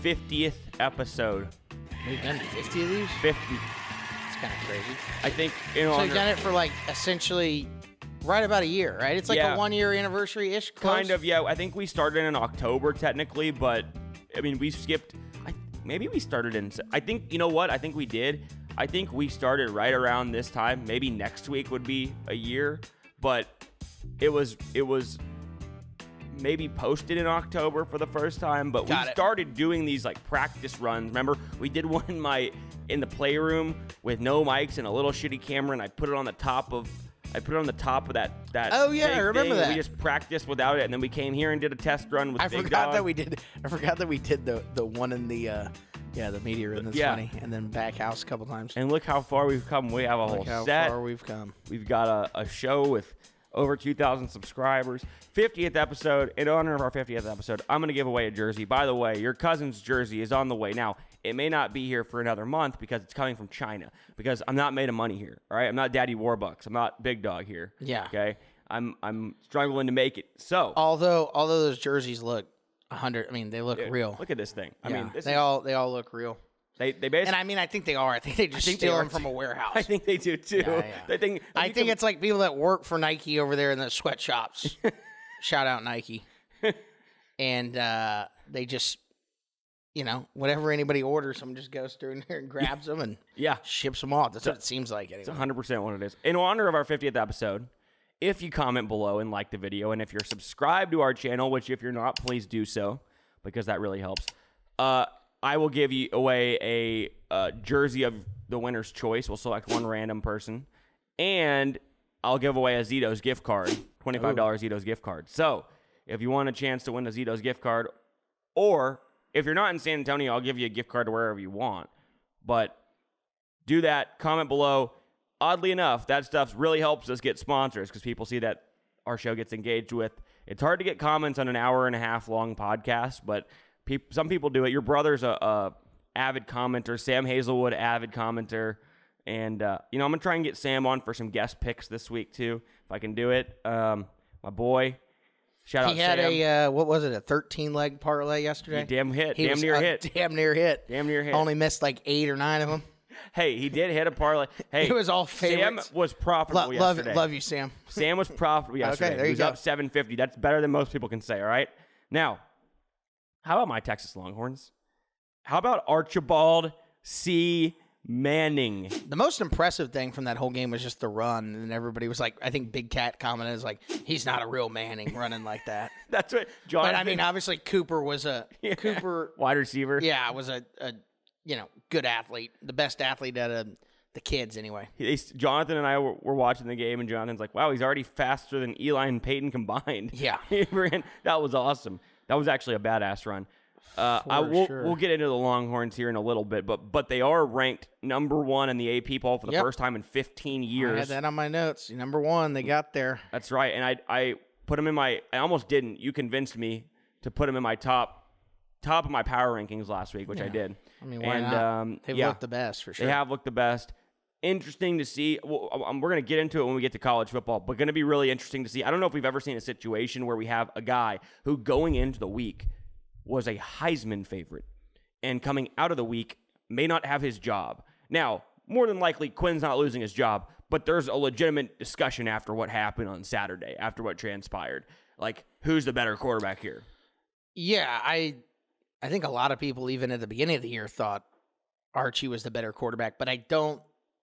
50th episode. We've done 50 of these? 50. It's kind of crazy. I think So you've done it for like essentially right about a year, right? It's like a 1 year anniversary-ish. Kind of, yeah. I think we started in October technically, but I mean, we skipped. Maybe we started in. I think, you know what? I think we did. I think we started right around this time. Maybe next week would be a year, but it was maybe posted in October for the first time. But we started doing these like practice runs. Remember, we did one in the playroom with no mics and a little shitty camera, and I put it on the top of that. Oh yeah, I remember that. We just practiced without it, and then we came here and did a test run with Big Dog. I forgot that we did the one in the media room. That's funny. And then back house a couple times. And look how far we've come. We have a whole set. Look how far we've come. We've got a show with over 2,000 subscribers. 50th episode. In honor of our 50th episode, I'm going to give away a jersey. By the way, your cousin's jersey is on the way. Now, it may not be here for another month because it's coming from China. Because I'm not made of money here. All right, I'm not Daddy Warbucks. I'm not Big Dog here. Yeah. Okay. I'm struggling to make it. So although those jerseys look 100, I mean they look real. Look at this thing. I mean, they all look real. They basically, and I mean, I think they are. I think they just steal them from a warehouse. I think they do too. Yeah. I think it's like people that work for Nike over there in the sweatshops. Shout out Nike. And they just, whatever anybody orders, someone just goes through in there and grabs them and ships them off. That's what it seems like. Anyway. It's 100% what it is. In honor of our 50th episode, if you comment below and like the video, and if you're subscribed to our channel, which if you're not, please do so, because that really helps. I will give you away a jersey of the winner's choice. We'll select one random person. And I'll give away a Zito's gift card, $25 Zito's gift card. So if you want a chance to win a Zito's gift card, or if you're not in San Antonio, I'll give you a gift card to wherever you want. But do that. Comment below. Oddly enough, that stuff really helps us get sponsors because people see that our show gets engaged with. It's hard to get comments on an hour-and-a-half long podcast, but some people do it. Your brother's a avid commenter. Sam Hazelwood, avid commenter. And, I'm going to try and get Sam on for some guest picks this week, too, if I can do it. My boy, shout out Sam. He had a 13-leg parlay yesterday? Damn near hit. Only missed like 8 or 9 of them. Hey, he did hit a parlay. Hey, it was all favorites. Sam was profitable yesterday. Love you, Sam. Sam was profitable yesterday. Okay, there you go. He was up $750. That's better than most people can say, all right? Now, how about my Texas Longhorns? How about Archibald C. Manning? The most impressive thing from that whole game was just the run, and everybody was like, I think Big Cat commented, is like, he's not a real Manning running like that. That's what John. But I mean, obviously Cooper was wide receiver. Yeah, was a good athlete, the best athlete out of the kids anyway. Jonathan and I were watching the game, and Jonathan's like, wow, he's already faster than Eli and Peyton combined. Yeah. That was awesome. That was actually a badass run. We'll get into the Longhorns here in a little bit, but they are ranked #1 in the AP poll for the first time in 15 years. I had that on my notes. #1, they got there. That's right, and I put them in I almost didn't. You convinced me to put them in my top of my power rankings last week, which I did. I mean, why not? They've looked the best, for sure. They have looked the best. Interesting to see. Well, we're going to get into it when we get to college football, but going to be really interesting to see. I don't know if we've ever seen a situation where we have a guy who going into the week was a Heisman favorite and coming out of the week may not have his job. Now, more than likely, Quinn's not losing his job, but there's a legitimate discussion after what happened on Saturday, after what transpired. Like, who's the better quarterback here? Yeah, I think a lot of people, even at the beginning of the year, thought Archie was the better quarterback, but I don't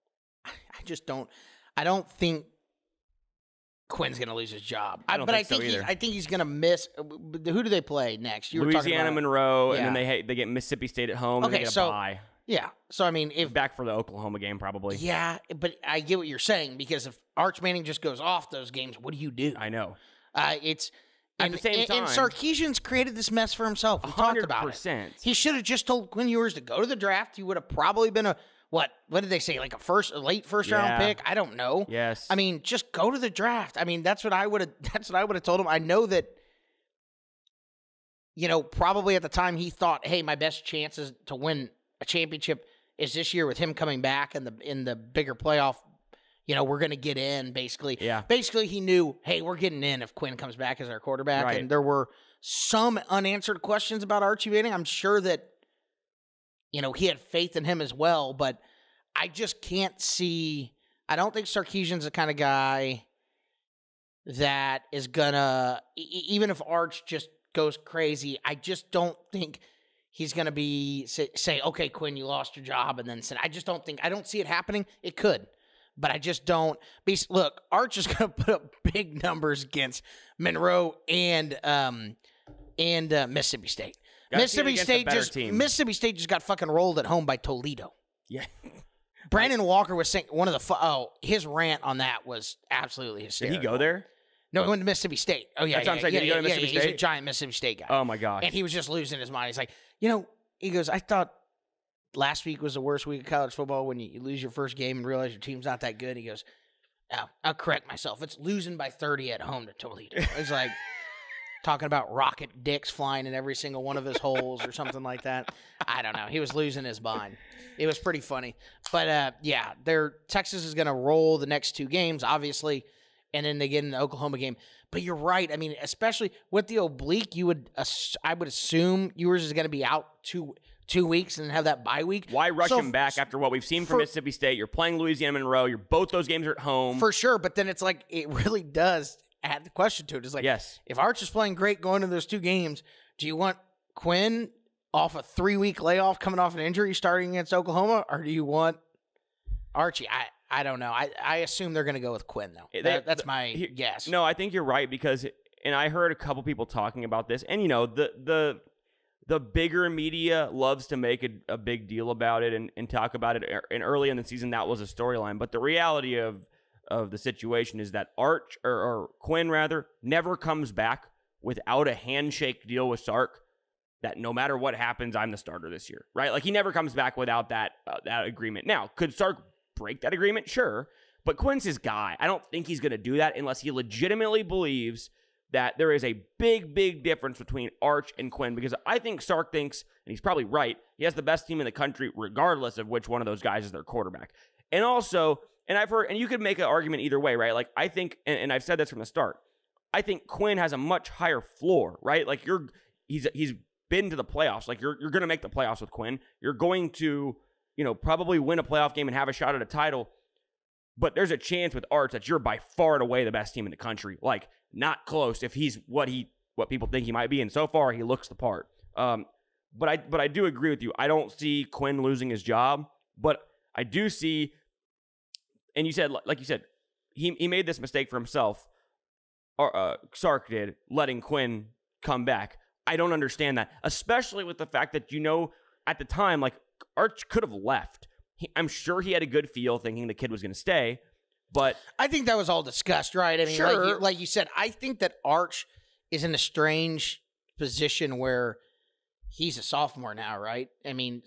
think Quinn's going to lose his job. I think he's going to miss. Who do they play next? Louisiana Monroe, and then they get Mississippi State at home, and they get a bye. Yeah, so I mean, if back for the Oklahoma game, probably. Yeah, but I get what you're saying, because if Arch Manning just goes off those games, what do you do? I know. It's at the same time, and Sarkisian's created this mess for himself. We talked about it. He should have just told Quinn Ewers to go to the draft. He would have probably been a what did they say? Like a late first round pick? I don't know. Yes. I mean, just go to the draft. I mean, that's what I would have told him. I know that, probably at the time he thought, hey, my best chances to win a championship is this year with him coming back in the bigger playoff. We're going to get in, basically. Yeah. Basically, he knew, hey, we're getting in if Quinn comes back as our quarterback. Right. And there were some unanswered questions about Archie Manning. I'm sure that he had faith in him as well, but I just can't see. I don't think Sarkisian's the kind of guy that is gonna, even if Arch just goes crazy, I just don't think he's gonna be say, okay, Quinn, you lost your job, and then say, I don't see it happening. It could, but I just don't. Look, Arch is gonna put up big numbers against Monroe and Mississippi State. Mississippi State just got fucking rolled at home by Toledo. Yeah. Brandon Walker was saying his rant on that was absolutely hysterical. Did he go there? No, he went to Mississippi State. Oh, yeah. That's what I'm saying. Did he go to Mississippi State? He's a giant Mississippi State guy. Oh, my gosh. And he was just losing his mind. He's like, he goes, I thought last week was the worst week of college football when you lose your first game and realize your team's not that good. He goes, I'll correct myself. It's losing by 30 at home to Toledo. It's like talking about rocket dicks flying in every single one of his holes or something like that. I don't know. He was losing his mind. It was pretty funny. But, Texas is going to roll the next two games, obviously, and then they get in the Oklahoma game. But you're right. I mean, especially with the oblique, I would assume yours is going to be out two weeks and have that bye week. Why rush him back after what we've seen from Mississippi State? You're playing Louisiana Monroe. Both those games are at home. For sure, but then it's like it really does add the question to it. It's like, yes, if Arch is playing great going into those two games, do you want Quinn off a 3-week layoff coming off an injury starting against Oklahoma, or do you want Archie? I don't know. I assume they're going to go with Quinn, though. That's my guess. No, I think you're right because, and I heard a couple people talking about this, and the bigger media loves to make a big deal about it and talk about it. And early in the season, that was a storyline. But the reality of the situation is that Arch, or Quinn rather, never comes back without a handshake deal with Sark that no matter what happens, I'm the starter this year, right? Like, he never comes back without that agreement. Now, could Sark break that agreement? Sure. But Quinn's his guy. I don't think he's going to do that unless he legitimately believes that there is a big, big difference between Arch and Quinn, because I think Sark thinks, and he's probably right, he has the best team in the country regardless of which one of those guys is their quarterback. And also, and I've heard, and you could make an argument either way, right? Like, I think, and I've said this from the start, I think Quinn has a much higher floor, right? Like, he's been to the playoffs. Like, you're going to make the playoffs with Quinn. You're going to, probably win a playoff game and have a shot at a title. But there's a chance with Arch that you're by far and away the best team in the country. Like, not close if he's what people think he might be. And so far, he looks the part. But I do agree with you. I don't see Quinn losing his job, but I do see, and you said, like you said, he made this mistake for himself. Sark did, letting Quinn come back. I don't understand that, especially with the fact that, at the time, like, Arch could have left. I'm sure he had a good feel thinking the kid was going to stay, but I think that was all discussed, right? I mean, sure. like you said, I think that Arch is in a strange position where he's a sophomore now, right? I mean,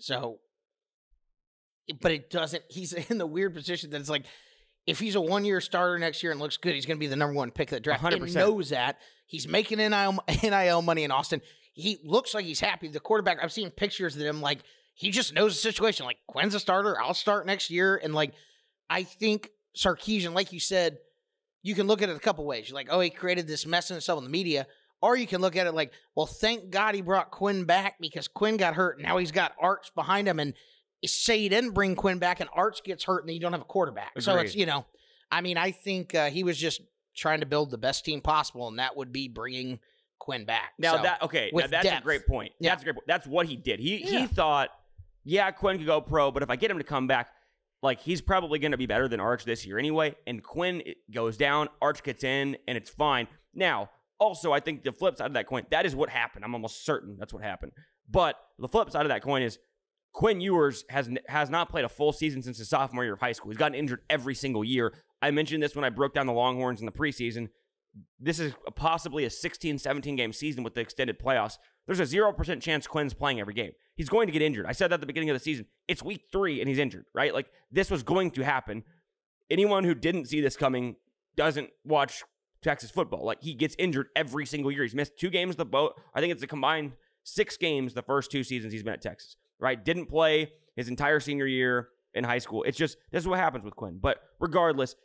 but it doesn't, he's in the weird position that it's like, if he's a one-year starter next year and looks good, he's going to be the number one pick of the draft. 100%. He knows that. He's making NIL money in Austin. He looks like he's happy. The quarterback, I've seen pictures of him, like, he just knows the situation. Like, Quinn's a starter. I'll start next year. And, like, I think Sarkisian, like you said, you can look at it a couple ways. You're like, oh, he created this mess in himself in the media. Or you can look at it like, well, thank God he brought Quinn back because Quinn got hurt. And now he's got Arch behind him. And say he didn't bring Quinn back and Arch gets hurt and then you don't have a quarterback. Agreed. So it's, I think he was just trying to build the best team possible, and that would be bringing Quinn back. Now, that's a great point. Yeah. That's a great point. That's what he did. He thought, Quinn could go pro, but if I get him to come back, like, he's probably going to be better than Arch this year anyway, and Quinn goes down, Arch gets in, and it's fine. Now, also, I think the flip side of that coin, that is what happened. I'm almost certain that's what happened. But the flip side of that coin is Quinn Ewers has not played a full season since his sophomore year of high school. He's gotten injured every single year. I mentioned this when I broke down the Longhorns in the preseason. This is possibly a 16, 17-game season with the extended playoffs. There's a 0% chance Quinn's playing every game. He's going to get injured. I said that at the beginning of the season. It's week 3, and he's injured, right? Like, this was going to happen. Anyone who didn't see this coming doesn't watch Texas football. Like, he gets injured every single year. He's missed 2 games I think it's a combined 6 games the first 2 seasons he's been at Texas, right? Didn't play his entire senior year in high school. It's just, this is what happens with Quinn. But regardless,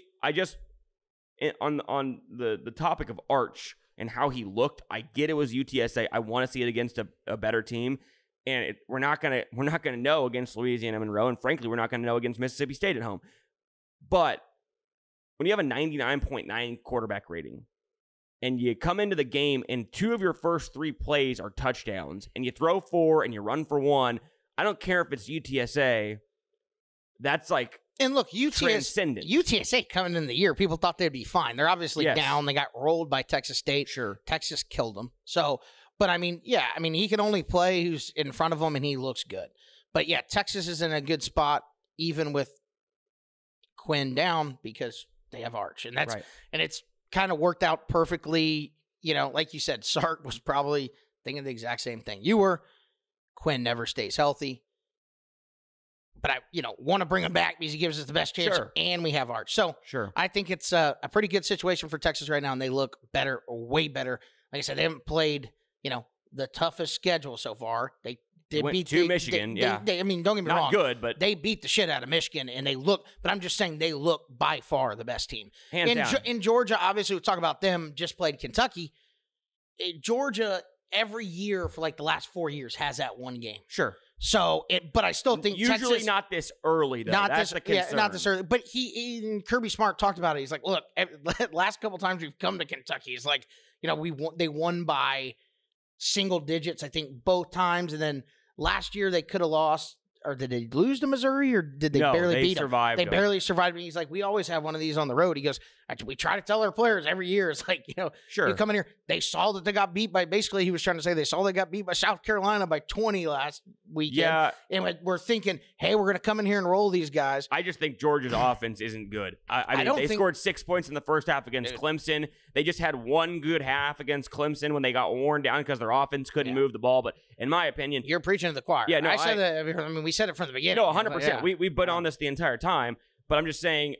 on the topic of Arch and how he looked, I get it was UTSA. I want to see it against a better team. And we're not gonna know against Louisiana Monroe, and frankly, we're not gonna know against Mississippi State at home. But when you have a 99.9 quarterback rating, and you come into the game and 2 of your first 3 plays are touchdowns, and you throw 4 and you run for 1, I don't care if it's UTSA. That's like and look, transcendent. UTSA coming in the year, people thought they'd be fine. They're obviously down. They got rolled by Texas State. Sure, Texas killed them. So. But, I mean, yeah, I mean, he can only play who's in front of him, and he looks good. But, yeah, Texas is in a good spot, even with Quinn down, because they have Arch. And that's and it's kind of worked out perfectly. You know, like you said, Sark was probably thinking the exact same thing you were. Quinn never stays healthy. But I, want to bring him back because he gives us the best chance, and we have Arch. So I think it's a pretty good situation for Texas right now, and they look better, way better. Like I said, they haven't played – the toughest schedule so far. They beat Michigan. I mean, don't get me wrong. Not good, but they beat the shit out of Michigan, and they look. But I'm just saying they look by far the best team. Hands down. In Georgia, obviously, we'll talk about them. Just played Kentucky. Georgia every year for like the last 4 years has that one game. Sure. So, but I still think usually Texas, not this early though. That's the concern. Yeah, not this early. But Kirby Smart talked about it. He's like, look, last couple times we've come to Kentucky, he's like, they won by single digits, I think, both times. And then last year they could have lost, or did they lose to Missouri, or did they barely beat them? They barely survived. And he's like, we always have one of these on the road. He goes, we try to tell our players every year. It's like, you come in here. They saw that they got beat by, basically he was trying to say they saw they got beat by South Carolina by 20 last weekend. Yeah. And we're thinking, hey, we're going to come in here and roll these guys. I just think Georgia's offense isn't good. I mean, they scored 6 points in the first half against Clemson. They just had one good half against Clemson when they got worn down because their offense couldn't move the ball. But in my opinion, you're preaching to the choir. Yeah, no, I said that. I mean, we said it from the beginning. No, 100%. We've been on this the entire time. But I'm just saying,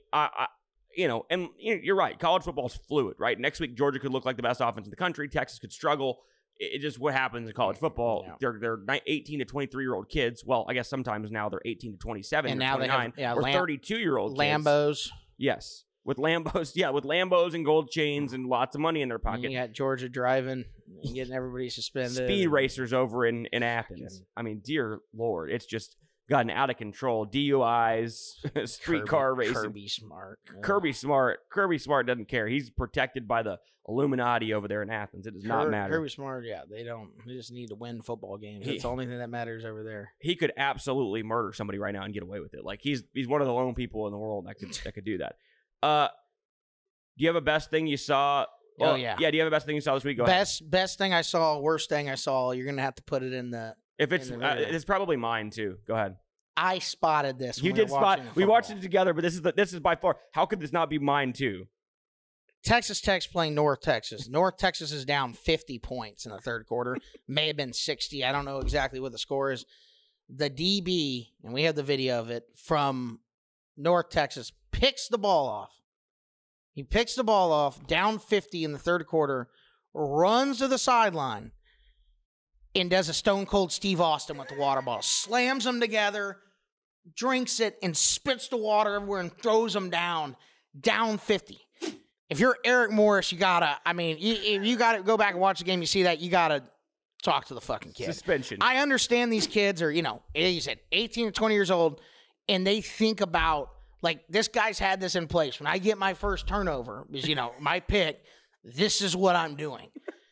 and you're right. College football is fluid, right? Next week, Georgia could look like the best offense in the country. Texas could struggle. It just what happens in college football. Yeah. They're 18 to 23-year-old kids. Well, I guess sometimes now they're 18 to 27 and now 29 they have, or 32-year-old Lambos. Kids. Yes. With Lambos and gold chains and lots of money in their pocket. You got Georgia driving and getting everybody suspended. Speed racers over in Athens. I mean, dear Lord, it's just gotten out of control. DUIs, streetcar racing. Kirby Smart doesn't care. He's protected by the Illuminati over there in Athens. It does not matter. Kirby Smart, they don't. They just need to win football games. That's the only thing that matters over there. He could absolutely murder somebody right now and get away with it. Like he's one of the lone people in the world that could do that. Do you have a best thing you saw? Well, yeah. Do you have a best thing you saw this week? Go ahead. Best thing I saw, worst thing I saw. You're gonna have to put it in the. If it's probably mine too. Go ahead. I spotted this. You did spot. We watched it together, but this is by far. How could this not be mine too? Texas Tech's playing North Texas. North Texas is down 50 points in the third quarter. May have been 60. I don't know exactly what the score is. The DB, and we have the video of it, from North Texas, picks the ball off. He picks the ball off, down 50 in the third quarter, runs to the sideline, and does a Stone Cold Steve Austin with the water bottle. Slams them together, drinks it, and spits the water everywhere and throws them down 50. If you're Eric Morris, if you gotta go back and watch the game, you see that, you gotta talk to the fucking kid. Suspension. I understand these kids are, you said 18 to 20 years old, and they think about, like, this guy's had this in place. When I get my first turnover, because, my pick, this is what I'm doing.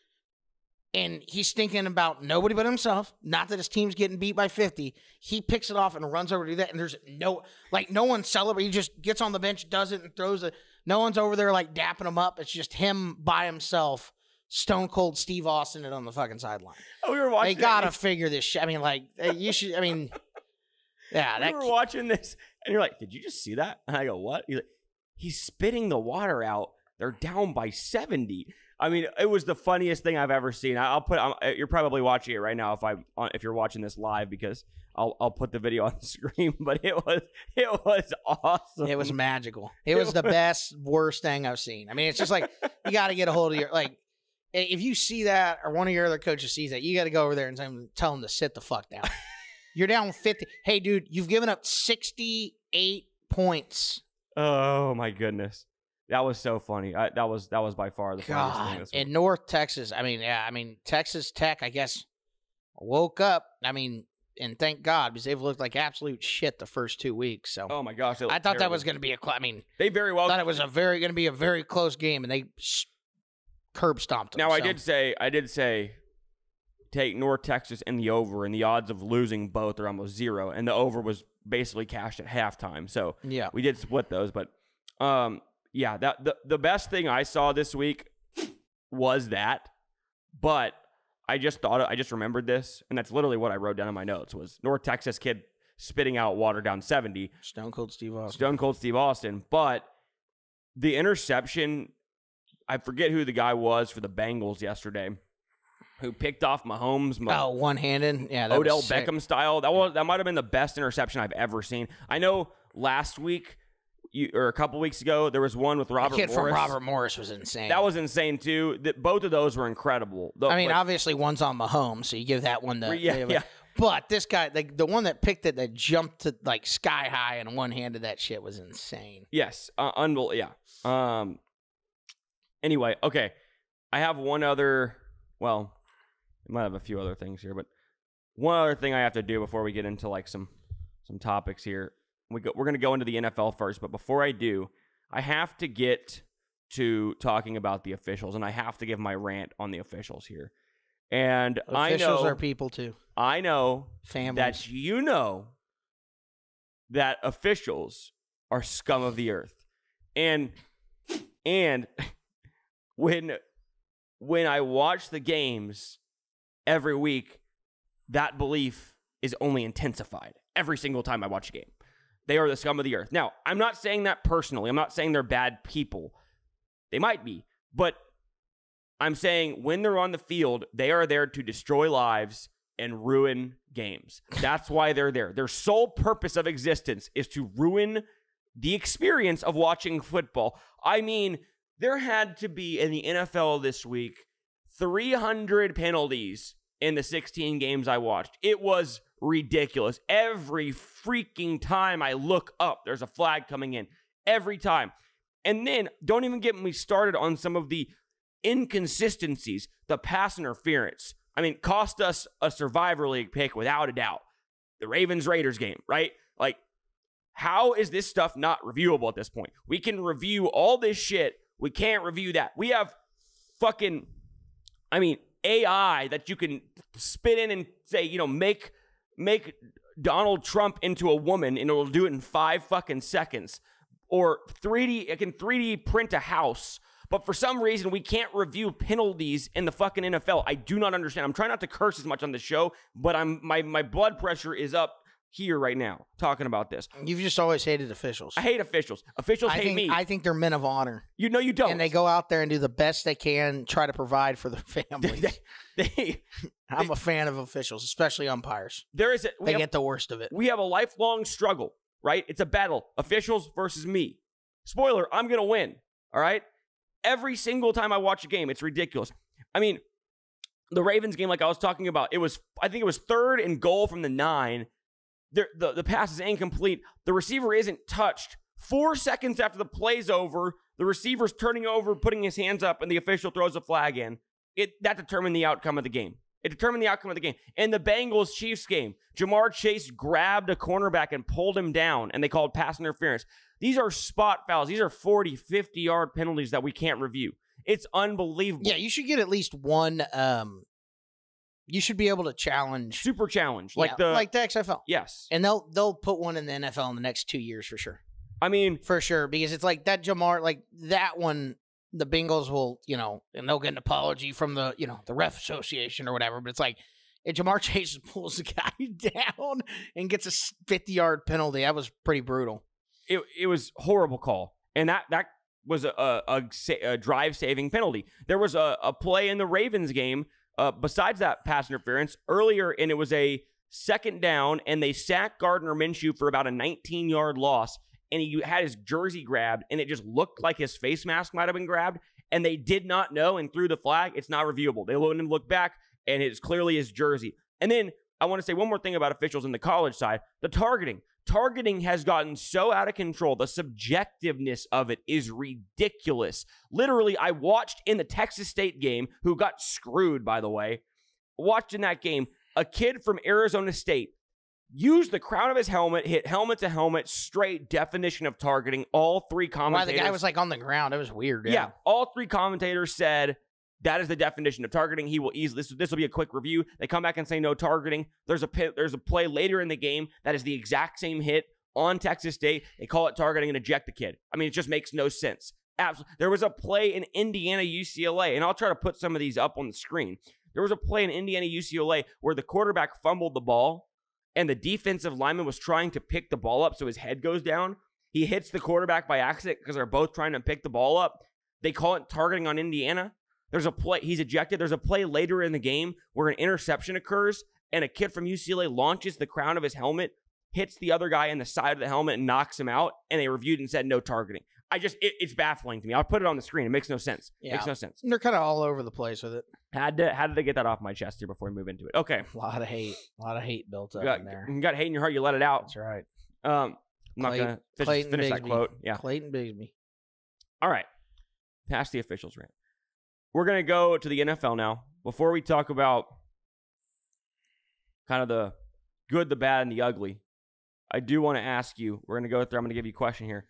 And he's thinking about nobody but himself. Not that his team's getting beat by 50. He picks it off and runs over to do that. And there's no one celebrating. He just gets on the bench, does it, and throws it. No one's over there, like, dapping him up. It's just him by himself, Stone Cold Steve Austin it on the fucking sideline. Oh, we were watching. They got to figure this shit. I mean, like, you should, yeah. We were watching this, and you're like, did you just see that? And I go, what? He's like, he's spitting the water out. They're down by 70. I mean, it was the funniest thing I've ever seen. You're probably watching it right now if you're watching this live, because I'll put the video on the screen. But it was awesome. It was magical. It was the best, worst thing I've seen. I mean, it's just like, you got to get a hold of if you see that, or one of your other coaches sees that, you got to go over there and tell them to sit the fuck down. You're down 50. Hey, dude, you've given up 68 points. Oh my goodness. That was so funny. That was by far the funniest thing this week. In North Texas, Texas Tech, I guess Woke up, and thank God, because they've looked like absolute shit the first 2 weeks. So Oh my gosh, I thought that was going to be they very well thought it was going to be a very close game, and they curb stomped them. Now, so. I did say take North Texas and the over, and the odds of losing both are almost 0, and the over was basically cashed at halftime. So yeah, we did split those, but yeah, the best thing I saw this week was that, but I just remembered this, and that's literally what I wrote down in my notes was North Texas kid spitting out water down 70. Stone Cold Steve Austin, but the interception, I forget who the guy was for the Bengals yesterday, who picked off Mahomes. One-handed. Yeah, that Odell was sick. Beckham style. That might have been the best interception I've ever seen. I know last week or a couple weeks ago there was one with Robert Morris. The kid from Robert Morris was insane. That was insane too. Both of those were incredible. Obviously one's on Mahomes, so you give that one the yeah. But this guy, the one that picked it, that jumped to like sky high and one-handed that shit was insane. Yes, unbelievable. Yeah. Anyway, okay. I have one other. Well, I might have a few other things here, but one other thing I have to do before we get into like some topics here. We're going to go into the NFL first, but before I do, I have to get to talking about the officials, and I have to give my rant on the officials here. And officials are people too. I know families. That you know that officials are scum of the earth, and when I watch the games every week, that belief is only intensified every single time I watch a game. They are the scum of the earth. Now, I'm not saying that personally. I'm not saying they're bad people. They might be. But I'm saying when they're on the field, they are there to destroy lives and ruin games. That's why they're there. Their sole purpose of existence is to ruin the experience of watching football. I mean, there had to be in the NFL this week 300 penalties in the 16 games I watched. It was ridiculous. Every freaking time I look up, there's a flag coming in. Every time. And then, don't even get me started on some of the inconsistencies, the pass interference. I mean, cost us a Survivor League pick without a doubt. The Ravens-Raiders game, right? Like, how is this stuff not reviewable at this point? We can review all this shit. We can't review that. We have fucking, AI that you can spit in and say, make Donald Trump into a woman and it'll do it in 5 fucking seconds. Or it can 3D print a house. But for some reason, we can't review penalties in the fucking NFL. I do not understand. I'm trying not to curse as much on the show, but my blood pressure is up here right now talking about this. You've just always hated officials. I hate officials. Officials hate me. I think they're men of honor. You don't. And they go out there and do the best they can, try to provide for their families. I'm a fan of officials, especially umpires. They get the worst of it. We have a lifelong struggle, right? It's a battle. Officials versus me. Spoiler, I'm going to win, all right? Every single time I watch a game, it's ridiculous. I mean, the Ravens game, like I was talking about, I think it was 3rd and goal from the 9. The pass is incomplete. The receiver isn't touched. 4 seconds after the play's over, the receiver's turning over, putting his hands up, and the official throws a flag in. That determined the outcome of the game. It determined the outcome of the game. In the Bengals-Chiefs game, Jamar Chase grabbed a cornerback and pulled him down, and they called pass interference. These are spot fouls. These are 40, 50-yard penalties that we can't review. It's unbelievable. Yeah, you should get at least one. You should be able to challenge. Super challenge. Like the XFL. Yes. And they'll put one in the NFL in the next 2 years for sure. I mean. For sure. Because it's like that Jamar, like that one, the Bengals will, and they'll get an apology from the ref association or whatever. But it's like, if Jamar Chase pulls the guy down and gets a 50-yard penalty, that was pretty brutal. It was a horrible call. And that was a drive-saving penalty. There was a play in the Ravens game, besides that pass interference, earlier, and it was a 2nd down, and they sacked Gardner Minshew for about a 19-yard loss, and he had his jersey grabbed, and it just looked like his face mask might have been grabbed, and they did not know and threw the flag. It's not reviewable. They wouldn't look back, and it's clearly his jersey. And then I want to say one more thing about officials in the college side. The targeting. Targeting has gotten so out of control. The subjectiveness of it is ridiculous. Literally, I watched in the Texas State game, who got screwed, by the way, watched in that game, A kid from Arizona State used the crown of his helmet, hit helmet to helmet, straight definition of targeting. All three commentators. Why the guy was like on the ground. It was weird. Yeah. All three commentators said that is the definition of targeting. He will easily, this will be a quick review. They come back and say no targeting. There's a play later in the game that is the exact same hit on Texas State. They call it targeting and eject the kid. I mean, it just makes no sense. Absolutely. There was a play in Indiana UCLA, and I'll try to put some of these up on the screen. There was a play in Indiana UCLA where the quarterback fumbled the ball, and the defensive lineman was trying to pick the ball up so his head goes down. He hits the quarterback by accident because they're both trying to pick the ball up. They call it targeting on Indiana. There's a play, he's ejected. There's a play later in the game where an interception occurs, and a kid from UCLA launches the crown of his helmet, hits the other guy in the side of the helmet, and knocks him out, and they reviewed and said no targeting. It's baffling to me. I'll put it on the screen. It makes no sense. Yeah. Makes no sense. They're kind of all over the place with it. Had to get that off my chest here before we move into it. Okay. A lot of hate built up in there. You got hate in your heart, you let it out. That's right. I'm not going to finish that quote. Yeah. Clayton Bigsby. All right. Past the officials rant. We're going to go to the NFL now. Before we talk about kind of the good, the bad, and the ugly, I do want to ask you, we're going to go through, I'm going to give you a question here.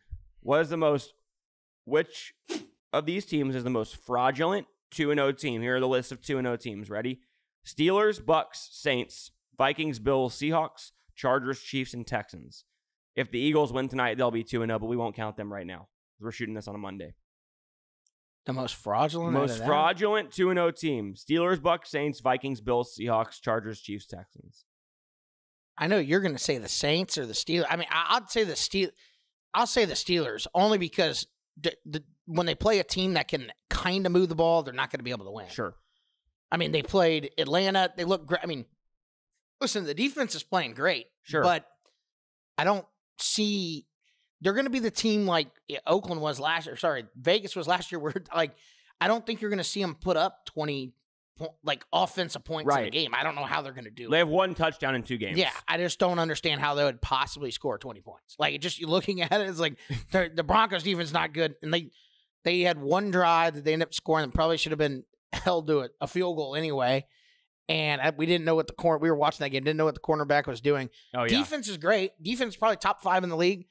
Which of these teams is the most fraudulent 2-0 team? Here are the list of 2-0 teams. Ready? Steelers, Bucks, Saints, Vikings, Bills, Seahawks, Chargers, Chiefs, and Texans. If the Eagles win tonight, they'll be 2-0, but we won't count them right now. We're shooting this on a Monday. The most fraudulent? Most fraudulent 2-0 team. Steelers, Bucks, Saints, Vikings, Bills, Seahawks, Chargers, Chiefs, Texans. I know you're going to say the Saints or the Steelers. I mean, I'd say the Steelers. I'll say the Steelers only because when they play a team that can kind of move the ball, they're not going to be able to win. Sure. I mean, they played Atlanta. They look great. I mean, listen, the defense is playing great. Sure. But I don't see they're going to be the team like Oakland was last year. Sorry, Vegas was last year. Where like I don't think you're going to see them put up 20 offensive points in a game. I don't know how they're going to do it. They have one touchdown in 2 games. Yeah, I just don't understand how they would possibly score 20 points. Like, just looking at it, it's like the Broncos defense is not good, and they had one drive that they ended up scoring that probably should have been held to a field goal anyway. And we didn't know what we were watching that game, didn't know what the cornerback was doing. Oh, yeah. Defense is great. Defense is probably top 5 in the league.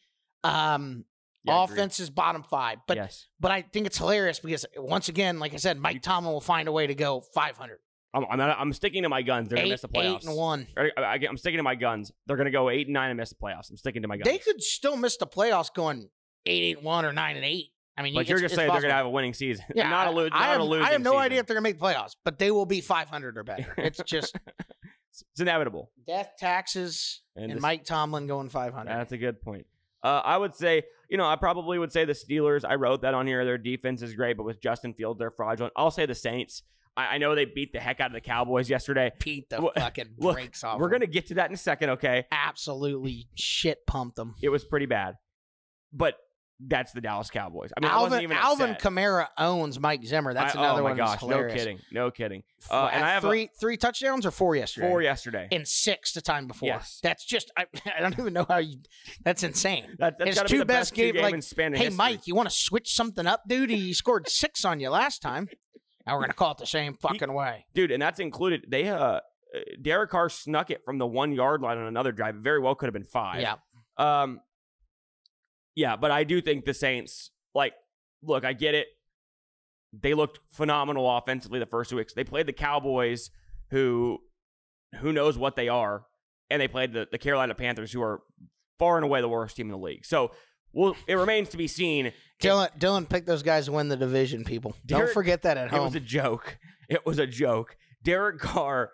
Offense is bottom 5. But yes. But I think it's hilarious because, once again, like I said, Mike Tomlin will find a way to go 500. I'm sticking to my guns. They're going to miss the playoffs. 8-1. I'm sticking to my guns. They're going to go 8-9 and miss the playoffs. I'm sticking to my guns. They could still miss the playoffs going 8-1 or 9-8. I mean, but you're just saying they're going to have a winning season. Yeah, not a losing season. I have no idea if they're going to make the playoffs, but they will be 500 or better. It's just it's inevitable. Death, taxes, and Mike Tomlin going 500. That's a good point. I would say, I probably would say the Steelers. I wrote that on here. Their defense is great, but with Justin Fields, they're fraudulent. I'll say the Saints. I know they beat the heck out of the Cowboys yesterday. Beat the fucking brakes off. We're going to get to that in a second, okay? Absolutely shit pumped them. It was pretty bad. But that's the Dallas Cowboys. I mean, Alvin Kamara owns Mike Zimmer. That's another one. Oh, my gosh. No kidding. And I have three touchdowns or 4 yesterday? 4 yesterday. And 6 the time before. Yes. That's just, I don't even know how you, that's insane. That's his two best games like, in span hey, history. Mike, you want to switch something up, dude? He scored 6 on you last time. Now we're going to call it the same fucking way. Dude, and that's included. Derek Carr snuck it from the 1 yard line on another drive. It very well could have been 5. Yeah. Yeah, but I do think the Saints, look, I get it. They looked phenomenal offensively the first 2 weeks. They played the Cowboys, who knows what they are, and they played the Carolina Panthers, who are far and away the worst team in the league. So, it remains to be seen. Dylan picked those guys to win the division, people. Don't forget that at home. It was a joke. Derek Carr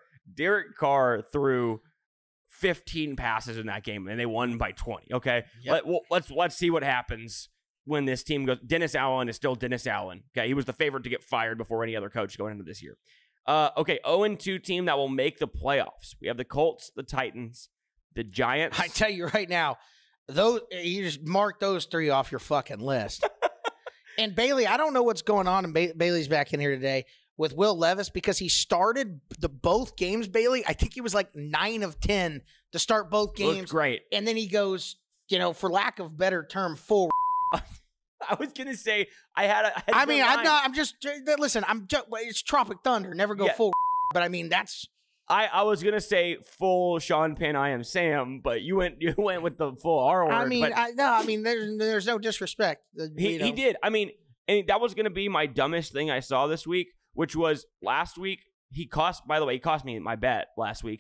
threw 15 passes in that game, and they won by 20, okay? Yep. Let's see what happens when this team goes. Dennis Allen is still Dennis Allen, okay? He was the favorite to get fired before any other coach going into this year. Okay, 0-2 team that will make the playoffs. We have the Colts, the Titans, the Giants. I tell you right now, you just mark those 3 off your fucking list. And Bailey, I don't know what's going on, and Bailey's back in here today with Will Levis because he started both games, Bailey. I think he was like 9 of 10 to start both games. Looked great. And then he goes, for lack of better term, full. I was going to say, listen, it's Tropic Thunder. Never go full. But I mean, that's I was gonna say full Sean Penn, I am Sam, but you went with the full R word. I mean, but there's no disrespect. he did. I mean, and that was gonna be my dumbest thing I saw this week, which was last week. He cost me my bet last week.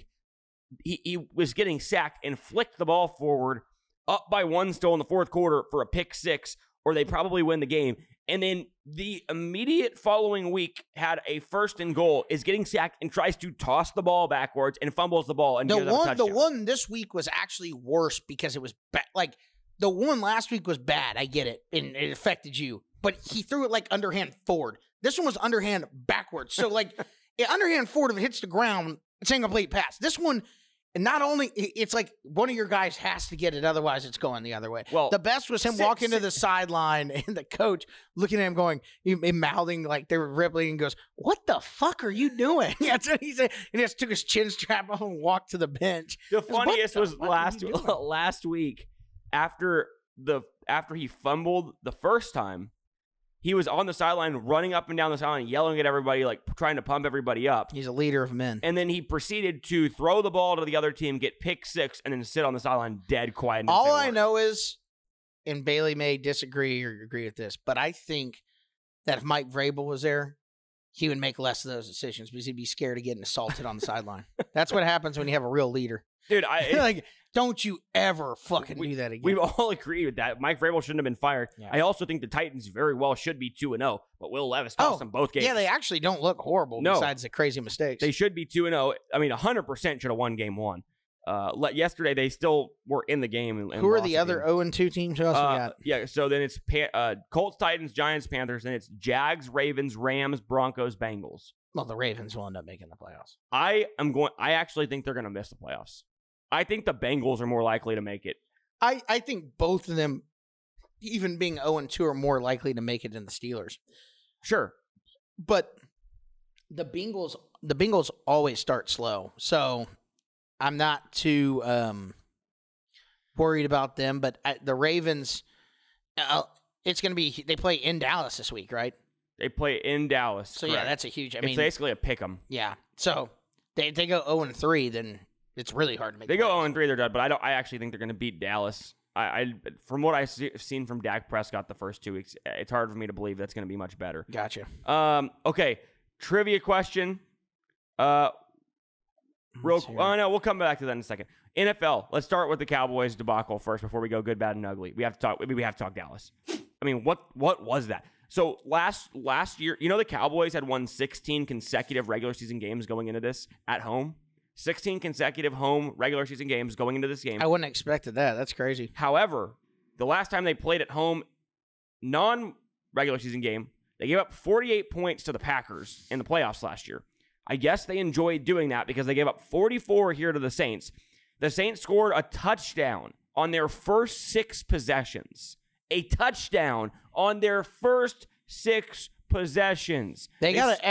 He was getting sacked and flicked the ball forward, up by one still in the fourth quarter for a pick six, or they probably win the game. And then the immediate following week had a 1st and goal, is getting sacked and tries to toss the ball backwards and fumbles the ball and gives up a touchdown. The one this week was actually worse because it was bad. Like the one last week was bad. I get it, and it affected you. But he threw it like underhand forward. This one was underhand backwards. So like underhand forward, if it hits the ground, it's an incomplete pass. This one. And not only, it's like one of your guys has to get it, otherwise it's going the other way. Well, the best was him walking to the sideline and the coach looking at him going, mouthing like they were rippling, and goes, "What the fuck are you doing?" That's what he said. And he just took his chin strap off and walked to the bench. The funniest was last week after he fumbled the first time. He was on the sideline, running up and down the sideline, yelling at everybody, like trying to pump everybody up. He's a leader of men. And then he proceeded to throw the ball to the other team, get pick six, and then sit on the sideline dead quiet. All I know is, and Bailey may disagree or agree with this, but I think that if Mike Vrabel was there, he would make less of those decisions because he'd be scared of getting assaulted on the sideline. That's what happens when you have a real leader. Dude, like, don't you ever fucking do that again. We've all agreed with that. Mike Vrabel shouldn't have been fired. Yeah. I also think the Titans very well should be 2-0, but Will Levis cost them both games. Yeah, they actually don't look horrible besides the crazy mistakes. They should be 2-0. I mean, 100% should have won game one. Yesterday, they still were in the game. And who are the other 0-2 teams? Who else we got? Yeah, so then it's Colts, Titans, Giants, Panthers, and it's Jags, Ravens, Rams, Broncos, Bengals. Well, the Ravens will end up making the playoffs. I actually think they're going to miss the playoffs. I think the Bengals are more likely to make it. I think both of them, even being 0-2, are more likely to make it than the Steelers. Sure. But the Bengals always start slow. So I'm not too worried about them. But the Ravens, it's going to be, they play in Dallas this week, right? They play in Dallas. So, correct. Yeah, that's a huge, it's basically a pick 'em. Yeah. So they go 0-3, then it's really hard to make. They go 0-3, they're done. But I actually think they're going to beat Dallas. From what I've seen from Dak Prescott the first 2 weeks, it's hard for me to believe that's going to be much better. Gotcha. Okay, trivia question. No, we'll come back to that in a second. NFL. Let's start with the Cowboys debacle first before we go good, bad, and ugly. We have to talk Dallas. I mean, what was that? So last year, the Cowboys had won 16 consecutive regular season games going into this at home. 16 consecutive home regular season games going into this game. I wouldn't have expected that. That's crazy. However, the last time they played at home, non-regular season game, they gave up 48 points to the Packers in the playoffs last year. I guess they enjoyed doing that because they gave up 44 here to the Saints. The Saints scored a touchdown on their first 6 possessions. A touchdown on their first 6 possessions. They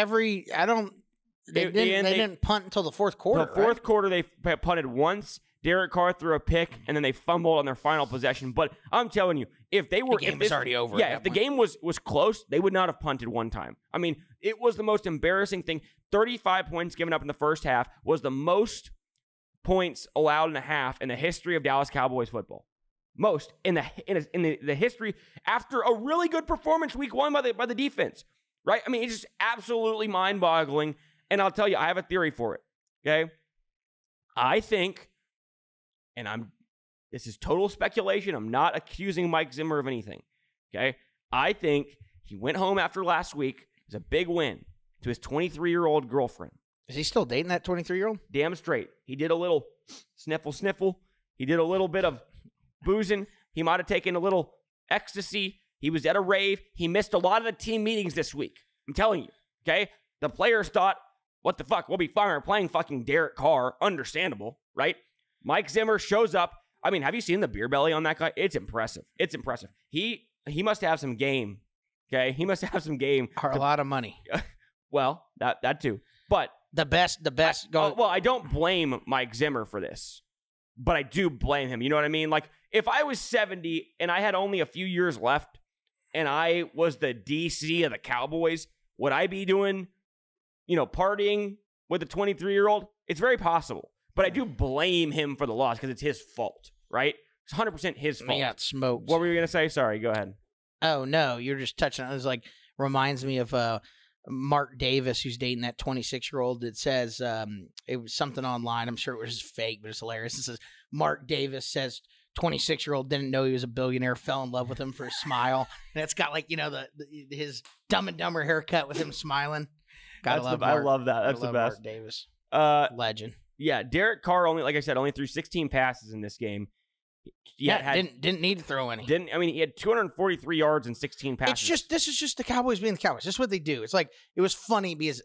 didn't punt until the fourth quarter. The fourth quarter, they punted once. Derek Carr threw a pick, and then they fumbled on their final possession. But I'm telling you, if they were, the game was already over. Yeah, if the game was close, they would not have punted one time. I mean, it was the most embarrassing thing. 35 points given up in the first half was the most points allowed in a half in the history of Dallas Cowboys football. Most in the history after a really good performance week one by the defense. Right? I mean, it's just absolutely mind-boggling. And I'll tell you, I have a theory for it, okay? I think, and this is total speculation. I'm not accusing Mike Zimmer of anything, okay? I think he went home after last week. It was a big win to his 23-year-old girlfriend. Is he still dating that 23-year-old? Damn straight. He did a little sniffle. He did a little bit of boozing. He might have taken a little ecstasy. He was at a rave. He missed a lot of the team meetings this week. I'm telling you, okay? The players thought, what the fuck? We'll be fine. We're playing fucking Derek Carr. Understandable, right? Mike Zimmer shows up. I mean, have you seen the beer belly on that guy? It's impressive. It's impressive. He must have some game, okay? He must have some game. Or a lot of money. Well, that too. But the best. I don't blame Mike Zimmer for this, but I do blame him. You know what I mean? Like, if I was 70 and I had only a few years left and I was the DC of the Cowboys, would I be doing, partying with a 23-year-old? It's very possible. But I do blame him for the loss because it's his fault, right? It's 100% his fault. He got smoked. What were you going to say? Sorry, go ahead. Oh, no, you're just touching on it. It was like, reminds me of Mark Davis, who's dating that 26-year-old that says, it was something online. I'm sure it was fake, but it's hilarious. It says, Mark Davis says 26-year-old didn't know he was a billionaire, fell in love with him for a smile. And it's got like, his Dumb and Dumber haircut with him smiling. I love that. That's the best. Mark Davis. Legend. Yeah, Derek Carr only threw 16 passes in this game. Didn't need to throw any. He had 243 yards and 16 passes. This is just the Cowboys being the Cowboys. This is what they do. It's like, it was funny because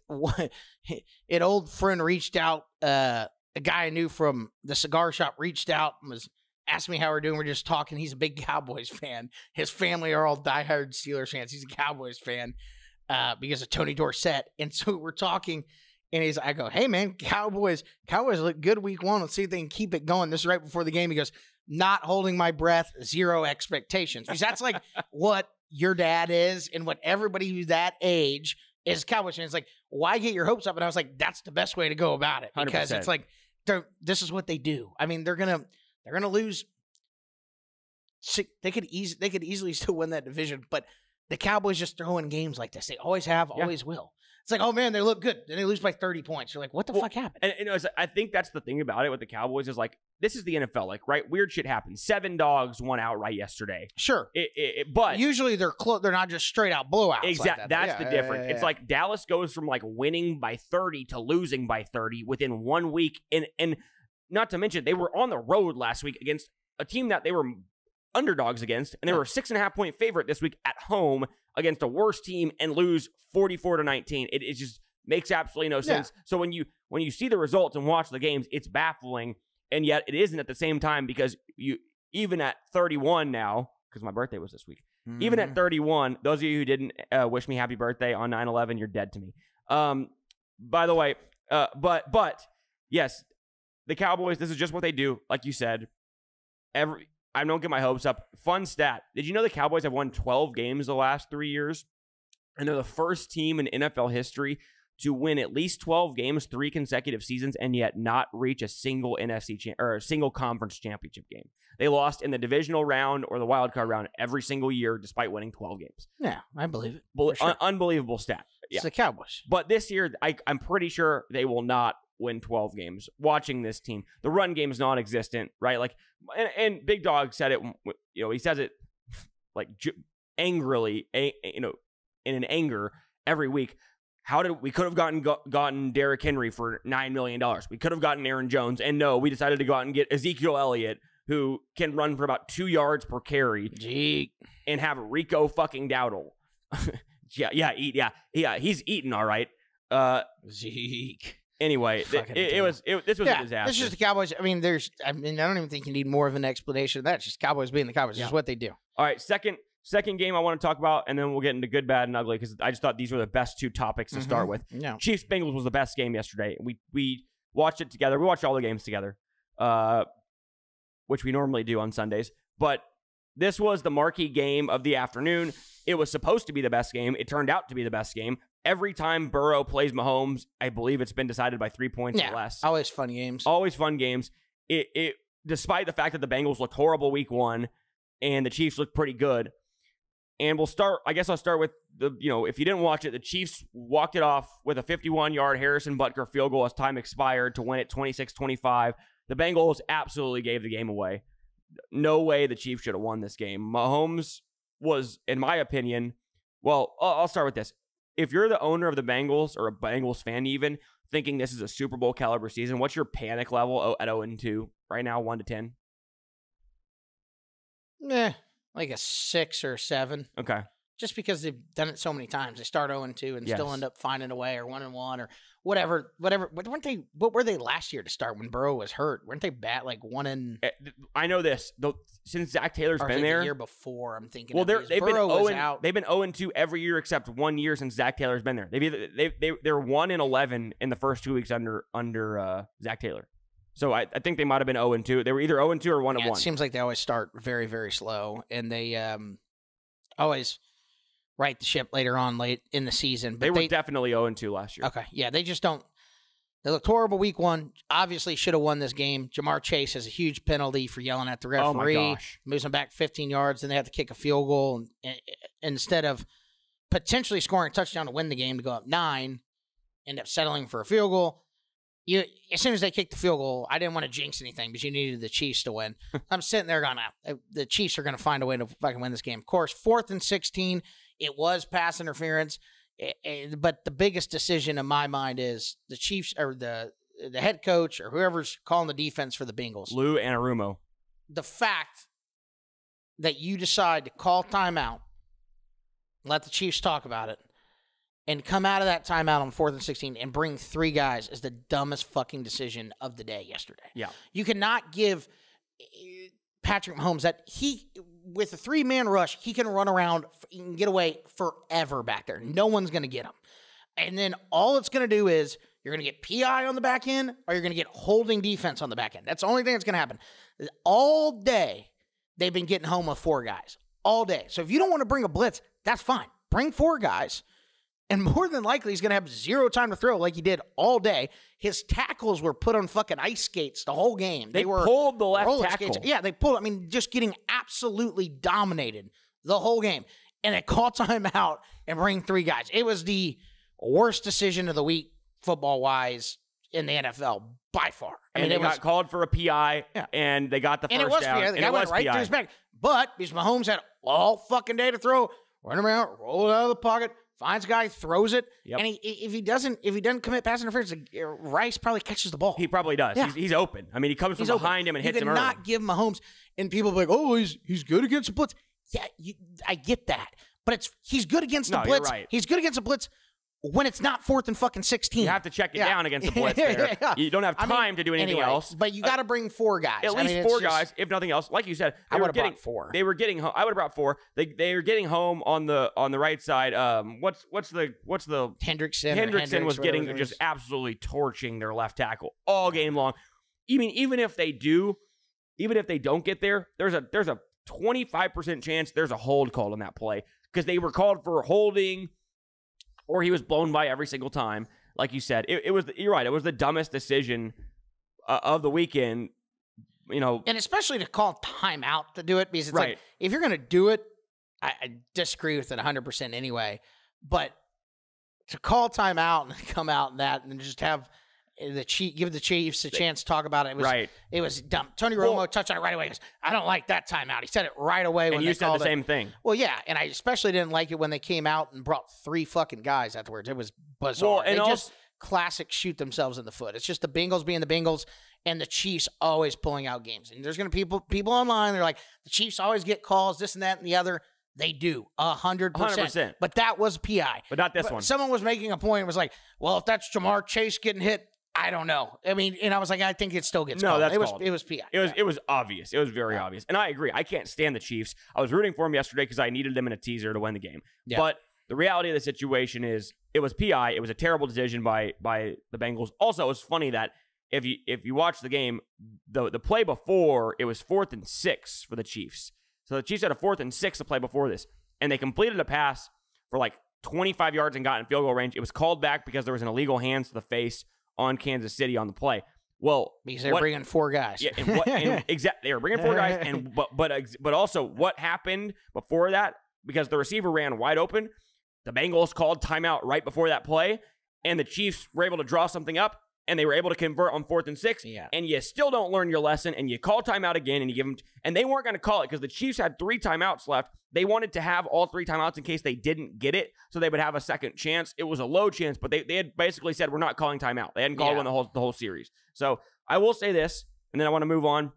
an old friend reached out, a guy I knew from the cigar shop reached out and asked me how we're doing. We're just talking. He's a big Cowboys fan. His family are all diehard Steelers fans. He's a Cowboys fan because of Tony Dorsett. And so we're talking. And I go, hey, man, Cowboys look good week 1. Let's see if they can keep it going. This is right before the game. He goes, not holding my breath, 0 expectations. Because that's like what your dad is and what everybody who's that age is Cowboys fans. It's like, why get your hopes up? And I was like, that's the best way to go about it. Because 100%. It's like, this is what they do. I mean, they're gonna lose. They could easily still win that division. But the Cowboys just throw in games like this. They always have, always will. It's like, oh, man, they look good. Then they lose by 30 points. You're like, what the fuck happened? And I think that's the thing about it with the Cowboys is like, this is the NFL. Like, right? Weird shit happens. 7 dogs won outright yesterday. Sure. But usually they're not just straight out blowouts. Exactly. Like that's the difference. It's like Dallas goes from like winning by 30 to losing by 30 within 1 week. And not to mention, they were on the road last week against a team that they were underdogs against, and they were a 6.5-point favorite this week at home against a worse team and lose 44-19. It just makes absolutely no sense. So when you see the results and watch the games, it's baffling, and yet it isn't at the same time because you even at 31 now, because my birthday was this week, even at 31, those of you who didn't wish me happy birthday on 9/11, you're dead to me. By the way, but yes, the Cowboys, this is just what they do, like you said. I don't get my hopes up. Fun stat. Did you know the Cowboys have won 12 games the last 3 years? And they're the first team in NFL history to win at least 12 games 3 consecutive seasons and yet not reach a single or a single conference championship game. They lost in the divisional round or the wild card round every single year despite winning 12 games. Yeah, I believe it. Sure. Unbelievable stat. Yeah. It's the Cowboys. But this year, I'm pretty sure they will not win 12 games. Watching this team, the run game is non-existent, right? Like, and Big Dog said it. He says it like angrily, in an anger every week. We could have gotten Derrick Henry for $9 million. We could have gotten Aaron Jones, and no, we decided to go out and get Ezekiel Elliott, who can run for about 2 yards per carry, and have Rico fucking Dowdle. He's eating all right. Zeke. Anyway, this was a disaster. This is just the Cowboys. I don't even think you need more of an explanation of that. It's just Cowboys being the Cowboys. It's just what they do. All right, second game I want to talk about, and then we'll get into good, bad, and ugly, because I just thought these were the best 2 topics to start with. Yeah. Chiefs-Bengals was the best game yesterday. We watched it together. We watched all the games together, which we normally do on Sundays. But this was the marquee game of the afternoon. It was supposed to be the best game. It turned out to be the best game. Every time Burrow plays Mahomes, I believe it's been decided by 3 points or less. Always fun games. Always fun games. It despite the fact that the Bengals looked horrible week 1 and the Chiefs looked pretty good. And I'll start with if you didn't watch it, the Chiefs walked it off with a 51-yard Harrison Butker field goal as time expired to win it 26-25. The Bengals absolutely gave the game away. No way the Chiefs should have won this game. Mahomes was, in my opinion, well, I'll start with this. If you're the owner of the Bengals or a Bengals fan even, thinking this is a Super Bowl caliber season, what's your panic level at 0-2 right now, 1 to 10? Like a 6 or 7. Okay. Just because they've done it so many times. They start 0-2 and still end up finding a way, or 1-1 or whatever. What were they last year to start when Burrow was hurt? Weren't they bad like 1 I know this. Since Zach Taylor's been there. The year before, I'm thinking. Well, they've been 0-2 every year except 1 year since Zach Taylor's been there. They're 1-11 in the first 2 weeks under Zach Taylor. So I think they might have been 0-2. They were either 0-2 or 1-1. It seems like they always start very, very slow, and they always right the ship later on late in the season. But they were definitely 0-2 last year. Okay, yeah, they just don't. They looked horrible week 1. Obviously should have won this game. Jamar Chase has a huge penalty for yelling at the referee. Oh, my gosh. Moves them back 15 yards. Then they have to kick a field goal. And instead of potentially scoring a touchdown to win the game to go up 9, end up settling for a field goal. As soon as they kicked the field goal, I didn't want to jinx anything, but you needed the Chiefs to win. I'm sitting there going, the Chiefs are going to find a way to fucking win this game. Of course, 4th and 16, it was pass interference. But the biggest decision in my mind is the Chiefs or the head coach or whoever's calling the defense for the Bengals. Lou Anarumo. The fact that you decide to call timeout, let the Chiefs talk about it, and come out of that timeout on 4th and 16 and bring 3 guys is the dumbest fucking decision of the day yesterday. Yeah. You cannot give Patrick Mahomes that with a 3-man rush, he can run around and get away forever back there. No one's going to get him. And then all it's going to do is you're going to get PI on the back end or you're going to get holding defense on the back end. That's the only thing that's going to happen. All day, they've been getting home with 4 guys. All day. So if you don't want to bring a blitz, that's fine. Bring 4 guys. And more than likely, he's going to have 0 time to throw like he did all day. His tackles were put on fucking ice skates the whole game. They were pulled the left tackle. Skates. Yeah, they pulled. I mean, just getting absolutely dominated the whole game. And they call timeout and bring 3 guys. It was the worst decision of the week, football-wise, in the NFL by far. I mean, they got called for a PI, and they got the first down. And it was PI. The guy went right through his back. But because Mahomes had all fucking day to throw, run him out, roll it out of the pocket, finds a guy, throws it, and if he doesn't commit pass interference, Rice probably catches the ball. He probably does. Yeah. He's open. I mean, he comes from behind him and hits him early. You cannot give Mahomes, and people be like, oh, he's good against the blitz. Yeah, I get that, but he's good against the blitz. You're right. He's good against the blitz when it's not 4th and fucking 16. You have to check it down against the blitz there. You don't have time to do anything else. But you got to bring 4 guys. At least 4 guys, if nothing else. Like you said, I would have brought 4. They were getting home. I would have brought 4. They were getting home on the right side. What's the Hendrickson? Hendrickson was getting just absolutely torching their left tackle all game long. Even if they don't get there, there's a 25% chance there's a hold called on that play because they were called for holding. Or he was blown by every single time, like you said. You're right. It was the dumbest decision of the weekend, And especially to call timeout to do it, because it's like, if you're going to do it, I disagree with it 100% anyway. But to call timeout and come out and just have give the Chiefs a chance to talk about it. It was dumb. Tony Romo touched on it right away. He goes, I don't like that timeout. He said it right away. And you said the same thing. Well, yeah, and I especially didn't like it when they came out and brought 3 fucking guys afterwards. It was bizarre. Well, and they just classic shoot themselves in the foot. It's just the Bengals being the Bengals and the Chiefs always pulling out games. And there's going to be people online, they're like, the Chiefs always get calls, this and that and the other. They do, 100%. But that was PI. But not this one. Someone was making a point and was like, well, if that's Jamar Chase getting hit, I don't know. I mean, and I was like, I think it still gets called. It was PI. It was obvious. It was very obvious. And I agree. I can't stand the Chiefs. I was rooting for them yesterday because I needed them in a teaser to win the game. Yeah. But the reality of the situation is it was PI. It was a terrible decision by the Bengals. Also, it was funny that if you watch the game, the play before, it was 4th and 6 for the Chiefs. So the Chiefs had a 4th and 6 to play before this. And they completed a pass for like 25 yards and got in field goal range. It was called back because there was an illegal hands to the face on Kansas City on the play. Well, because they're bringing 4 guys. Yeah, exactly. They were bringing 4 guys, and but also what happened before that? Because the receiver ran wide open, the Bengals called timeout right before that play, and the Chiefs were able to draw something up, and they were able to convert on 4th and 6. Yeah. And you still don't learn your lesson, and you call timeout again, and you give them. And they weren't going to call it because the Chiefs had 3 timeouts left. They wanted to have all 3 timeouts in case they didn't get it, so they would have a second chance. It was a low chance, but they had basically said, we're not calling timeout. They hadn't called one the whole series. So I will say this, and then I want to move on.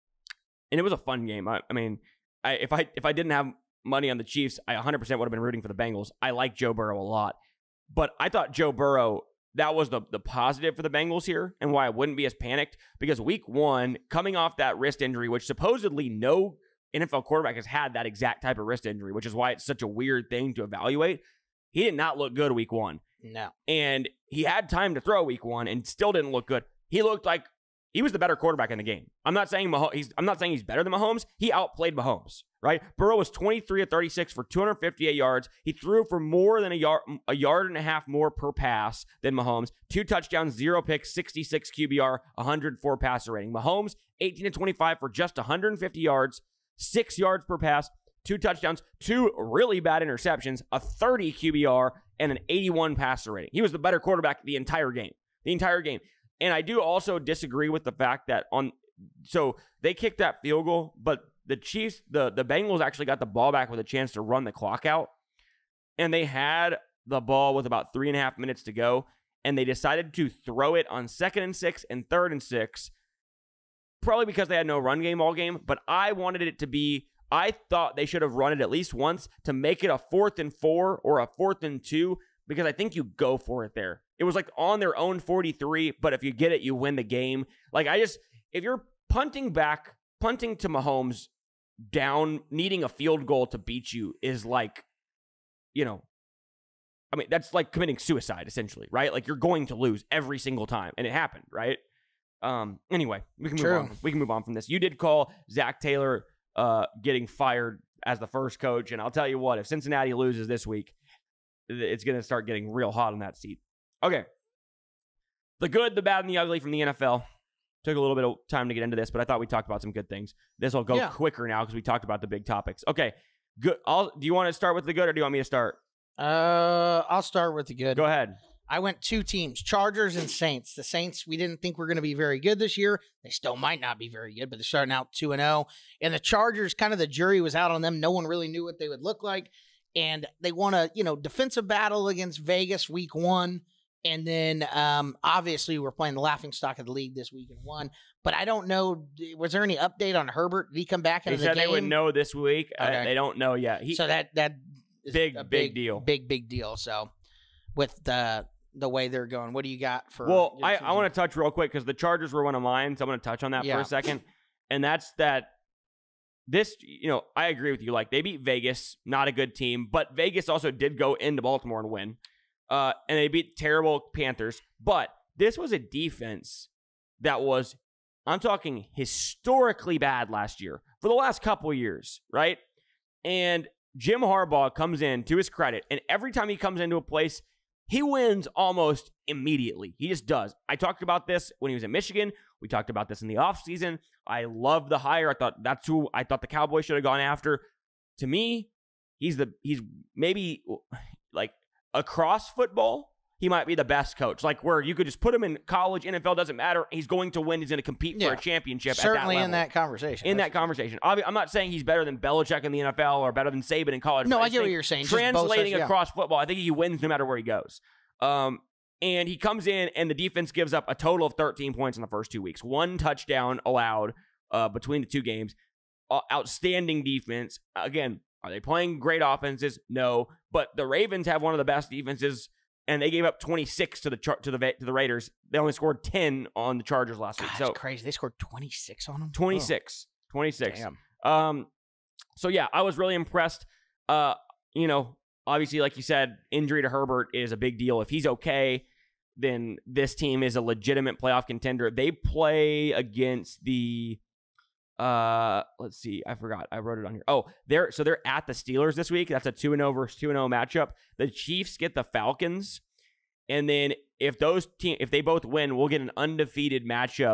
And it was a fun game. I mean, if I didn't have money on the Chiefs, I 100% would have been rooting for the Bengals. I like Joe Burrow a lot. But I thought Joe Burrow, that was the positive for the Bengals here, and why I wouldn't be as panicked, because week 1, coming off that wrist injury, which supposedly no NFL quarterback has had that exact type of wrist injury, which is why it's such a weird thing to evaluate. He did not look good week 1. No. And he had time to throw week 1 and still didn't look good. He looked like he was the better quarterback in the game. I'm not saying he's better than Mahomes. He outplayed Mahomes, right? Burrow was 23 of 36 for 258 yards. He threw for more than a yard and a half more per pass than Mahomes. 2 touchdowns, 0 picks, 66 QBR, 104 passer rating. Mahomes, 18 of 25 for just 150 yards, 6 yards per pass, 2 touchdowns, 2 really bad interceptions, a 30 QBR, and an 81 passer rating. He was the better quarterback the entire game. And I do also disagree with the fact that so they kicked that field goal, but the Chiefs, the Bengals actually got the ball back with a chance to run the clock out. And they had the ball with about 3.5 minutes to go. And they decided to throw it on 2nd and 6 and 3rd and 6, probably because they had no run game all game. But I wanted it to be, I thought they should have run it at least once to make it a 4th and 4 or a 4th and 2, because I think you go for it there. It was like on their own 43, but if you get it, you win the game. Like, if you're punting to Mahomes down, needing a field goal to beat you is like, that's like committing suicide, essentially, right? Like, you're going to lose every single time, and it happened, right? Anyway, we can move on. We can move on from this. You did call Zach Taylor getting fired as the first coach, and I'll tell you what, if Cincinnati loses this week, it's going to start getting real hot on that seat. Okay. The good, the bad, and the ugly from the NFL. Took a little bit of time to get into this, but I thought we talked about some good things. This will go quicker now because we talked about the big topics. Okay. Good. Do you want to start with the good, or do you want me to start? I'll start with the good. Go ahead. I went 2 teams, Chargers and Saints. The Saints, we didn't think were going to be very good this year. They still might not be very good, but they're starting out 2-0. And the Chargers, kind of the jury was out on them. No one really knew what they would look like. And they won a, defensive battle against Vegas week 1. And then, obviously, we're playing the laughingstock of the league this week and won. But I don't know, was there any update on Herbert? Did he come back into the game? They said they would know this week. Okay. They don't know yet. So that is a big deal. Big deal. So with the way they're going, what do you got for? Well, I want to touch real quick because the Chargers were one of mine. So I'm going to touch on that for a second. And that's that. This, I agree with you. Like, they beat Vegas, not a good team, but Vegas also did go into Baltimore and win. And they beat terrible Panthers. But this was a defense that was, I'm talking historically bad last year, for the last couple of years, right? And Jim Harbaugh comes in, to his credit, and every time he comes into a place, he wins almost immediately. He just does. I talked about this when he was in Michigan. We talked about this in the offseason. I love the hire. I thought that's who I thought the Cowboys should have gone after. To me, he's maybe like across football, he might be the best coach. Like, where you could just put him in college, NFL, doesn't matter. He's going to win. He's going to compete for a championship certainly at that level. In that conversation. I'm not saying he's better than Belichick in the NFL or better than Saban in college. No, I get what you're saying. Translating across football, I think he wins no matter where he goes. And he comes in, and the defense gives up a total of 13 points in the first 2 weeks. 1 touchdown allowed between the 2 games. Outstanding defense. Again, are they playing great offenses? No. But the Ravens have one of the best defenses, and they gave up 26 to the Raiders. They only scored 10 on the Chargers last week. So that's crazy. They scored 26 on them? 26. Oh. 26. Damn. So, yeah, I was really impressed. Obviously, like you said, injury to Herbert is a big deal. If he's okay, then this team is a legitimate playoff contender. They play against the let's see, I forgot. I wrote it on here. Oh, they're at the Steelers this week. That's a 2-0 versus 2-0 matchup. The Chiefs get the Falcons. And then if they both win, we'll get an undefeated matchup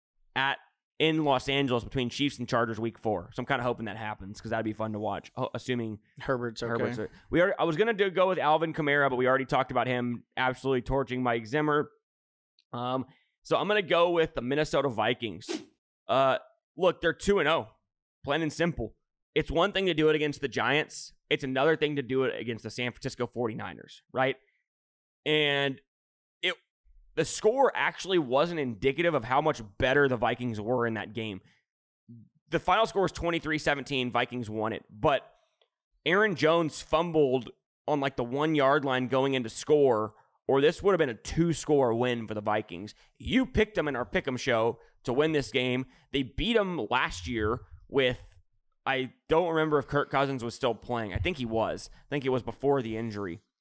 in Los Angeles between Chiefs and Chargers week 4. So I'm kind of hoping that happens because that'd be fun to watch, assuming Herbert's okay. I was going to go with Alvin Kamara, but we already talked about him absolutely torching Mike Zimmer. So I'm going to go with the Minnesota Vikings. Look, they're 2-0, plain and simple. It's one thing to do it against the Giants. It's another thing to do it against the San Francisco 49ers, right? And the score actually wasn't indicative of how much better the Vikings were in that game. The final score was 23-17. Vikings won it. But Aaron Jones fumbled on like the 1-yard line going into score, or this would have been a 2-score win for the Vikings. You picked them in our Pick'em show to win this game. They beat them last year with, I don't remember if Kirk Cousins was still playing. I think he was. I think it was before the injury.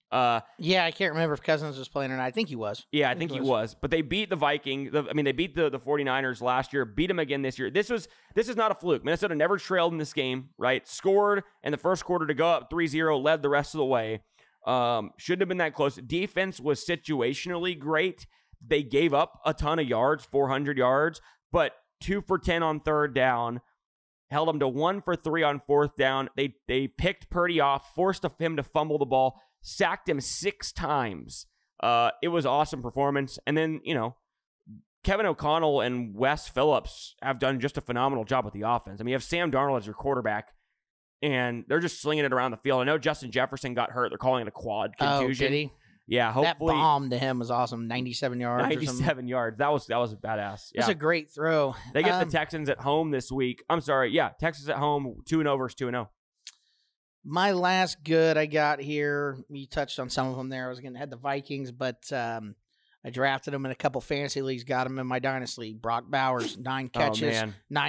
Yeah, I can't remember if Cousins was playing or not. I think he was. Yeah, I think he was. But they beat the Vikings. They beat the 49ers last year, beat them again this year. This is not a fluke. Minnesota never trailed in this game, right? Scored in the first quarter to go up 3-0, led the rest of the way. Shouldn't have been that close. Defense was situationally great. They gave up a ton of yards, 400 yards, but 2 for 10 on third down. Held them to 1 for 3 on fourth down. They picked Purdy off, forced him to fumble the ball, sacked him 6 times. It was awesome performance. And then, Kevin O'Connell and Wes Phillips have done just a phenomenal job with the offense. I mean, you have Sam Darnold as your quarterback, and they're just slinging it around the field. I know Justin Jefferson got hurt. They're calling it a quad contusion. Oh, did he? Yeah, hopefully. That bomb to him was awesome. 97 yards. 97 yards. That was badass. Yeah. That's a great throw. They get the Texans at home this week. I'm sorry. Yeah, Texans at home, 2-0 versus 2-0. My last good I got here, you touched on some of them there. I was going to head the Vikings, but I drafted them in a couple fantasy leagues, got him in my dynasty league. Brock Bowers, 9 catches,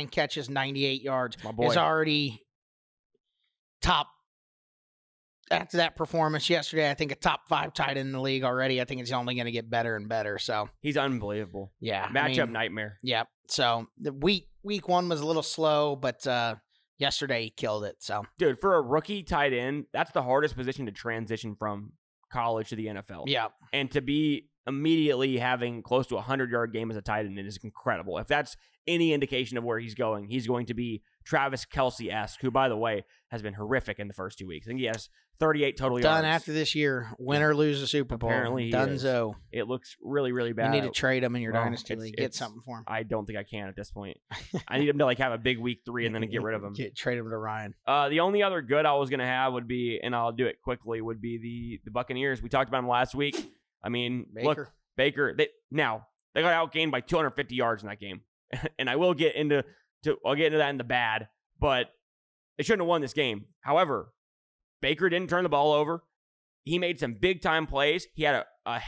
98 yards. My boy. Is already top. After that performance yesterday, I think a top 5 tight end in the league already. I think it's only going to get better and better. So he's unbelievable. Yeah, matchup nightmare. Yeah. So the week 1 was a little slow, but yesterday he killed it. So dude, for a rookie tight end, that's the hardest position to transition from college to the NFL. Yeah, and to be immediately having close to 100-yard game as a tight end is incredible. If that's any indication of where he's going to be Travis Kelce-esque, who, by the way, has been horrific in the first 2 weeks. I think he has 38 total yards. Done after this year. Win or lose the Super Bowl. Apparently he Dunzo. Is. It looks really, really bad. You need to trade him in your dynasty league. Get something for him. I don't think I can at this point. I need him to have a big week 3 and then get rid of him. Trade him to Ryan. The only other good I was going to have would be, and I'll do it quickly, would be the Buccaneers. We talked about them last week. I mean, look, Baker. They got outgained by 250 yards in that game, and I will get into that in the bad, but they shouldn't have won this game. However, Baker didn't turn the ball over. He made some big time plays. He had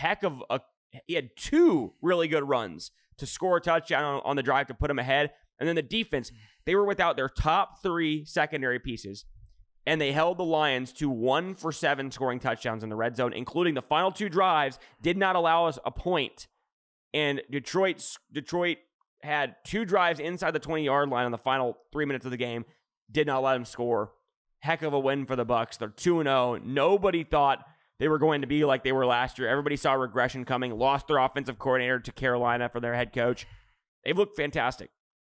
he had 2 really good runs to score a touchdown on the drive to put him ahead. And then the defense, they were without their top 3 secondary pieces. And they held the Lions to 1 for 7 scoring touchdowns in the red zone, including the final 2 drives, did not allow us a point. And Detroit had 2 drives inside the 20-yard line on the final 3 minutes of the game, did not let them score. Heck of a win for the Bucs. They're 2-0. Nobody thought they were going to be like they were last year. Everybody saw regression coming, lost their offensive coordinator to Carolina for their head coach. They've looked fantastic.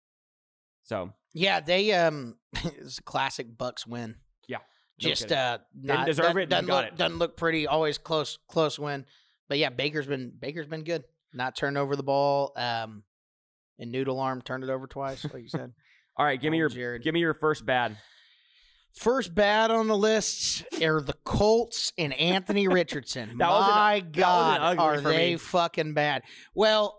So yeah, they it's a classic Bucs win. Yeah, just didn't deserve it. Doesn't look pretty. Always close win. But yeah, Baker's been good. Not turned over the ball. And Noodle Arm turned it over twice, like you said. All right, give me your first bad. First bad on the list are the Colts and Anthony Richardson. My God, are they fucking bad? Well,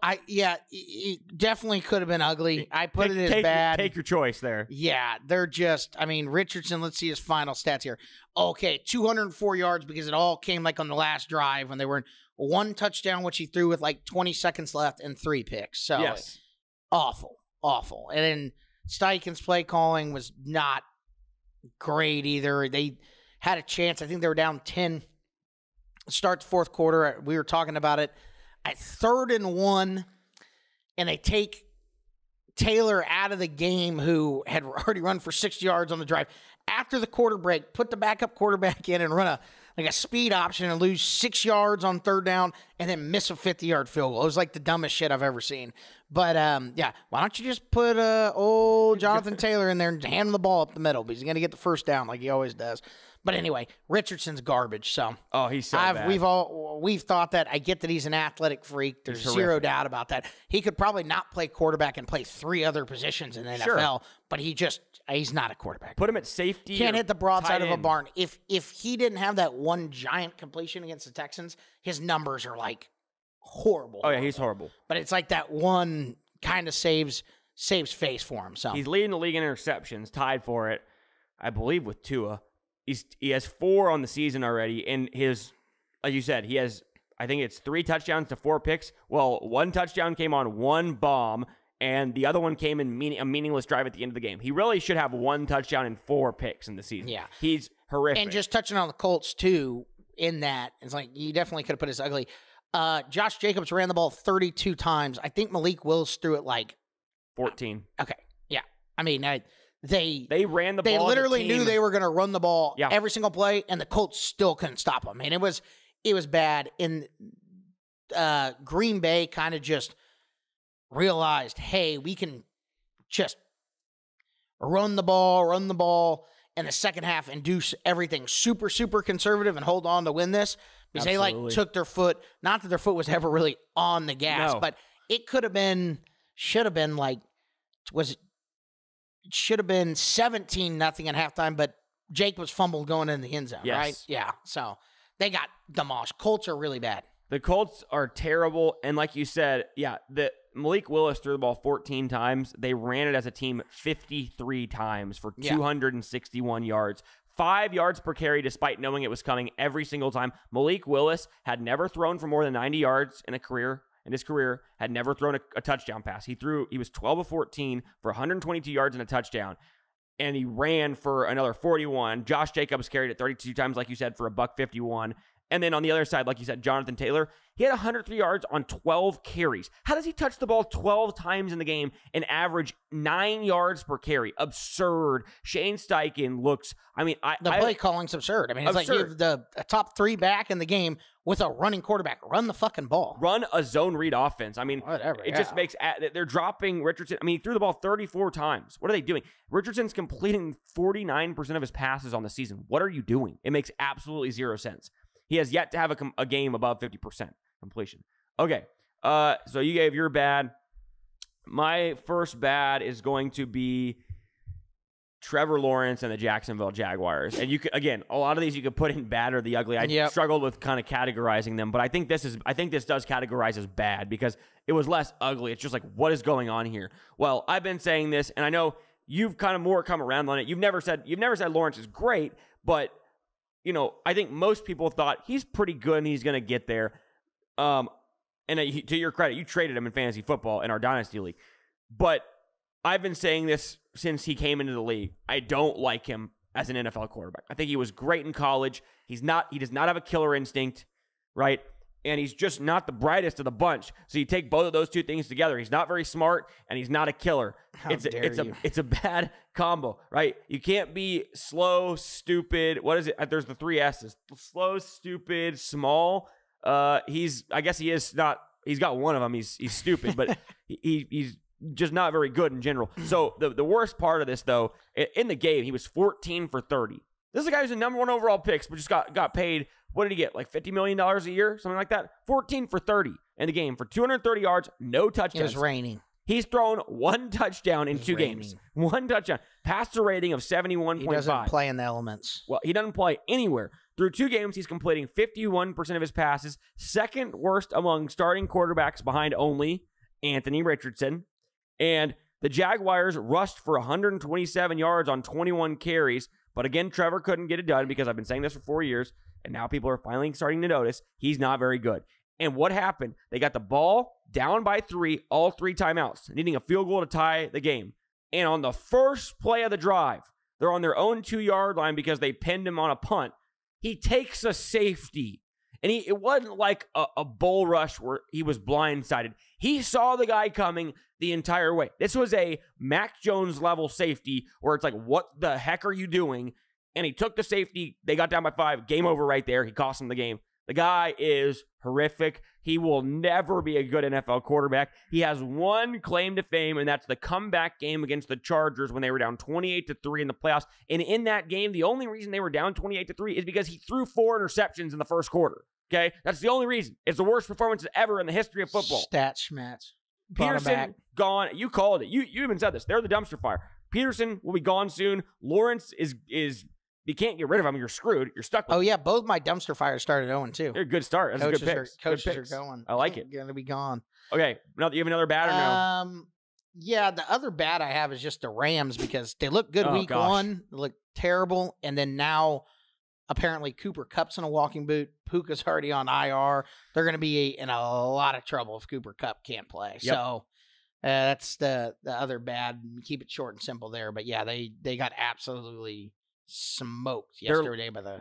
it definitely could have been ugly. I put it as bad. Take your choice there. Yeah, they're just, Richardson, let's see his final stats here. Okay, 204 yards because it all came on the last drive when they were in 1 touchdown, which he threw with 20 seconds left, and 3 picks. So, yes. Awful. And then Steichen's play calling was not great either. They had a chance. I think they were down 10. Start the fourth quarter. We were talking about it. At 3rd and 1, and they take Taylor out of the game, who had already run for 60 yards on the drive. After the quarter break, put the backup quarterback in and run a speed option and lose 6 yards on 3rd down and then miss a 50-yard field goal. It was the dumbest shit I've ever seen. But, why don't you just put old Jonathan Taylor in there and hand him the ball up the middle, because he's going to get the first down like he always does. But anyway, Richardson's garbage. So he's so bad. We've thought that. I get that he's an athletic freak. There's zero doubt about that. He could probably not play quarterback and play 3 other positions in the NFL, but he's not a quarterback. Put him at safety. Can't hit the broadside of a barn. If he didn't have that 1 giant completion against the Texans, his numbers are horrible. Oh yeah, he's horrible. But it's that one kind of saves face for him. So he's leading the league in interceptions, tied for it, I believe, with Tua. He has 4 on the season already, and like you said, he has, I think it's 3 touchdowns to 4 picks. Well, 1 touchdown came on 1 bomb, and the other one came in a meaningless drive at the end of the game. He really should have 1 touchdown and 4 picks in the season. Yeah. He's horrific. And just touching on the Colts, too, in that. It's like you definitely could have put this ugly. Josh Jacobs ran the ball 32 times. I think Malik Willis threw it like 14. Okay, yeah. I mean, they ran the ball. They literally knew they were going to run the ball Yeah. every single play, and the Colts still couldn't stop them. And it was bad. And Green Bay kind of just realized, hey, we can just run the ball in the second half and do everything super, super conservative and hold on to win this. Because they took their foot, not that their foot was ever really on the gas, but it should have been 17-0 at halftime, but Jake was fumbled going in the end zone, right? Yeah. So they got demolished. Colts are really bad. The Colts are terrible. And like you said, the Malik Willis threw the ball 14 times. They ran it as a team 53 times for 261 yards. 5 yards per carry, despite knowing it was coming every single time. Malik Willis had never thrown for more than 90 yards in his career, had never thrown a touchdown pass. He was 12 of 14 for 122 yards and a touchdown, and he ran for another 41. Josh Jacobs carried it 32 times, like you said, for $151. And then on the other side, like you said, Jonathan Taylor, he had 103 yards on 12 carries. How does he touch the ball 12 times in the game and average 9 yards per carry? Absurd. Shane Steichen looks, the play calling's absurd. I mean, it's absurd. Like you have a top 3 back in the game with a running quarterback. Run the fucking ball. Run a zone read offense. I mean, whatever. It just makes, they're dropping Richardson. I mean, he threw the ball 34 times. What are they doing? Richardson's completing 49% of his passes on the season. What are you doing? It makes absolutely zero sense. He has yet to have a game above 50% completion. Okay, so you gave your bad. My first bad is going to be Trevor Lawrence and the Jacksonville Jaguars. And you could, again, a lot of these you could put in bad or the ugly. I struggled with kind of categorizing them, but I think this does categorize as bad because it was less ugly. It's just like, what is going on here? Well, I've been saying this, and I know you've kind of more come around on it. You've never said Lawrence is great, but I think most people thought he's pretty good and he's going to get there. And to your credit, you traded him in fantasy football in our Dynasty League. But I've been saying this since he came into the league. I don't like him as an NFL quarterback. I think he was great in college. He does not have a killer instinct, right? And he's just not the brightest of the bunch. So you take both of those two things together. He's not very smart, and he's not a killer. It's a bad combo, right? You can't be slow, stupid. What is it? There's the 3 S's. Slow, stupid, small. He's got one of them. He's stupid, but he's just not very good in general. So the worst part of this, though, in the game, he was 14 for 30. This is a guy who's the number 1 overall picks, but just got paid. What did he get? Like $50 million a year? Something like that? 14 for 30 in the game for 230 yards, no touchdowns. It was raining. He's thrown 1 touchdown in 2 games. 1 touchdown. Passer rating of 71.5. He doesn't play in the elements. Well, he doesn't play anywhere. Through 2 games, he's completing 51% of his passes, second worst among starting quarterbacks behind only Anthony Richardson. And the Jaguars rushed for 127 yards on 21 carries. But again, Trevor couldn't get it done because I've been saying this for 4 years. And now people are finally starting to notice he's not very good. And what happened? They got the ball down by 3, all 3 timeouts, needing a field goal to tie the game. And on the first play of the drive, they're on their own 2-yard line because they pinned him on a punt. He takes a safety. And it wasn't like a bull rush where he was blindsided. He saw the guy coming the entire way. This was a Mac Jones level safety where it's like, what the heck are you doing? And he took the safety. They got down by 5. Game over right there. He cost him the game. The guy is horrific. He will never be a good NFL quarterback. He has one claim to fame, and that's the comeback game against the Chargers when they were down 28-3 in the playoffs. And in that game, the only reason they were down 28-3 is because he threw 4 interceptions in the first quarter. Okay? That's the only reason. It's the worst performance ever in the history of football. Stat schmats. Peterson gone. You called it. You even said this. They're the dumpster fire. Peterson will be gone soon. Lawrence is you can't get rid of him. You're screwed. You're stuck with him. Yeah. Both my dumpster fires started 0-2. They're a good start. That's coaches a good pick. Coaches are going. I like it. Going to be gone. Okay. Now, you have another bad or no? Yeah, the other bad I have is just the Rams because they look good week 1. They look terrible. And then now, apparently, Cooper Kupp's in a walking boot. Puka's already on IR. They're going to be in a lot of trouble if Cooper Kupp can't play. Yep. So that's the other bad. Keep it short and simple there. But yeah, they got absolutely smoked yesterday by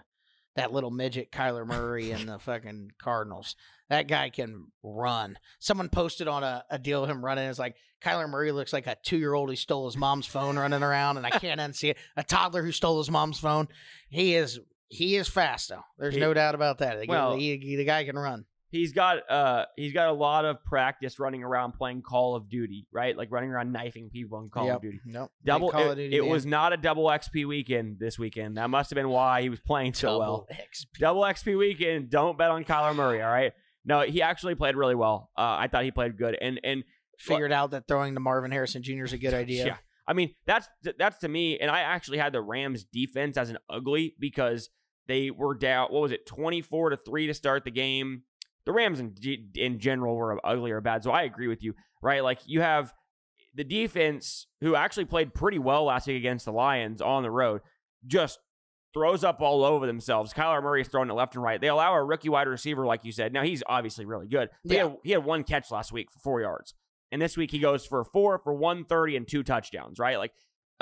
that little midget Kyler Murray and the fucking Cardinals. That guy can run. Someone posted on a deal of him running. It's like Kyler Murray looks like a 2-year-old who stole his mom's phone running around, and I can't unsee it. A toddler who stole his mom's phone. He is fast though. There's no doubt about that. The guy can run. He's got a lot of practice running around playing Call of Duty, right? Like running around knifing people in Call of Duty. Nope. It was not a double XP weekend this weekend. That must have been why he was playing so well. Double XP weekend. Don't bet on Kyler Murray. All right. No, he actually played really well. I thought he played good and figured out that throwing to Marvin Harrison Jr. is a good idea. Yeah. I mean, that's to me, and I actually had the Rams defense as an ugly because they were down, 24-3 to start the game. The Rams in general were ugly or bad, so I agree with you, right? Like, you have the defense, who actually played pretty well last week against the Lions on the road, just throws up all over themselves. Kyler Murray is throwing it left and right. They allow a rookie wide receiver, like you said. Now, he's obviously really good. But he had 1 catch last week for 4 yards. And this week he goes for 4 for 130 and 2 touchdowns, right? Like,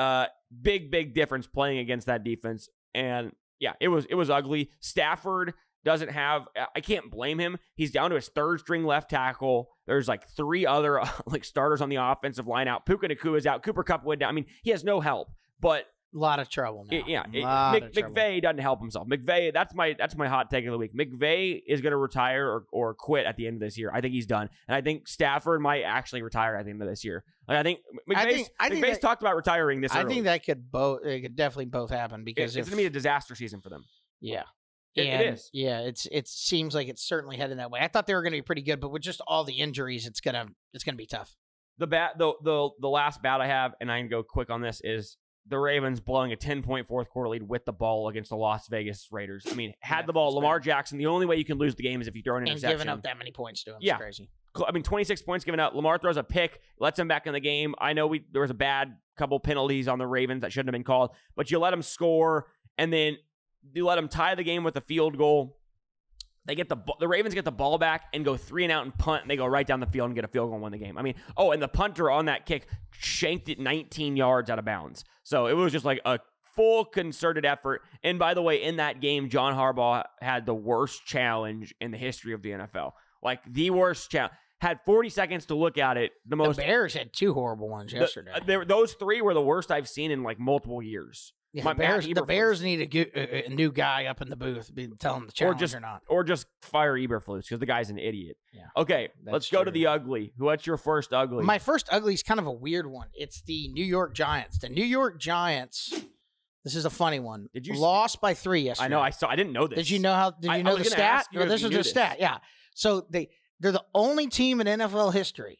big difference playing against that defense. And, yeah, it was ugly. Stafford doesn't have, I can't blame him. He's down to his 3rd-string left tackle. There's like 3 other starters on the offensive line out. Puka Nacua is out. Cooper Kupp went down. I mean, he has no help, but a lot of trouble now. McVay doesn't help himself. McVay, that's my hot take of the week. McVay is going to retire or quit at the end of this year. I think he's done, and I think Stafford might actually retire at the end of this year. Like, I think McVay's talked about retiring this early. I think that could definitely both happen because it's going to be a disaster season for them. Yeah. It is. Yeah, it seems like it's certainly heading that way. I thought they were going to be pretty good, but with just all the injuries, it's gonna be tough. The last bat I have, and I can go quick on this, is the Ravens blowing a 10-point fourth quarter lead with the ball against the Las Vegas Raiders. I mean, had the ball, Lamar Jackson. The only way you can lose the game is if you throw an interception. And giving up that many points to him is crazy. I mean, 26 points given up. Lamar throws a pick, lets him back in the game. I know there was a bad couple penalties on the Ravens that shouldn't have been called, but you let them score, and then you let them tie the game with a field goal. They get the Ravens get the ball back and go 3 and out and punt, and they go right down the field and get a field goal and win the game. I mean, and the punter on that kick shanked it 19 yards out of bounds. So it was just like a full concerted effort. And by the way, in that game, John Harbaugh had the worst challenge in the history of the NFL. Like, the worst challenge. Had 40 seconds to look at it. The Bears had 2 horrible ones yesterday. Those 3 were the worst I've seen in like multiple years. Yeah, the Bears need a new guy up in the booth, tell him the challenge or not. Or just fire Eberflus because the guy's an idiot. Yeah. Okay, let's go to the ugly. What's your first ugly? My first ugly is kind of a weird one. It's the New York Giants. The New York Giants, this is a funny one. Did you lost by 3 yesterday? I know. I didn't know this. Did you know the stat? This is the stat. Yeah. So they're the only team in NFL history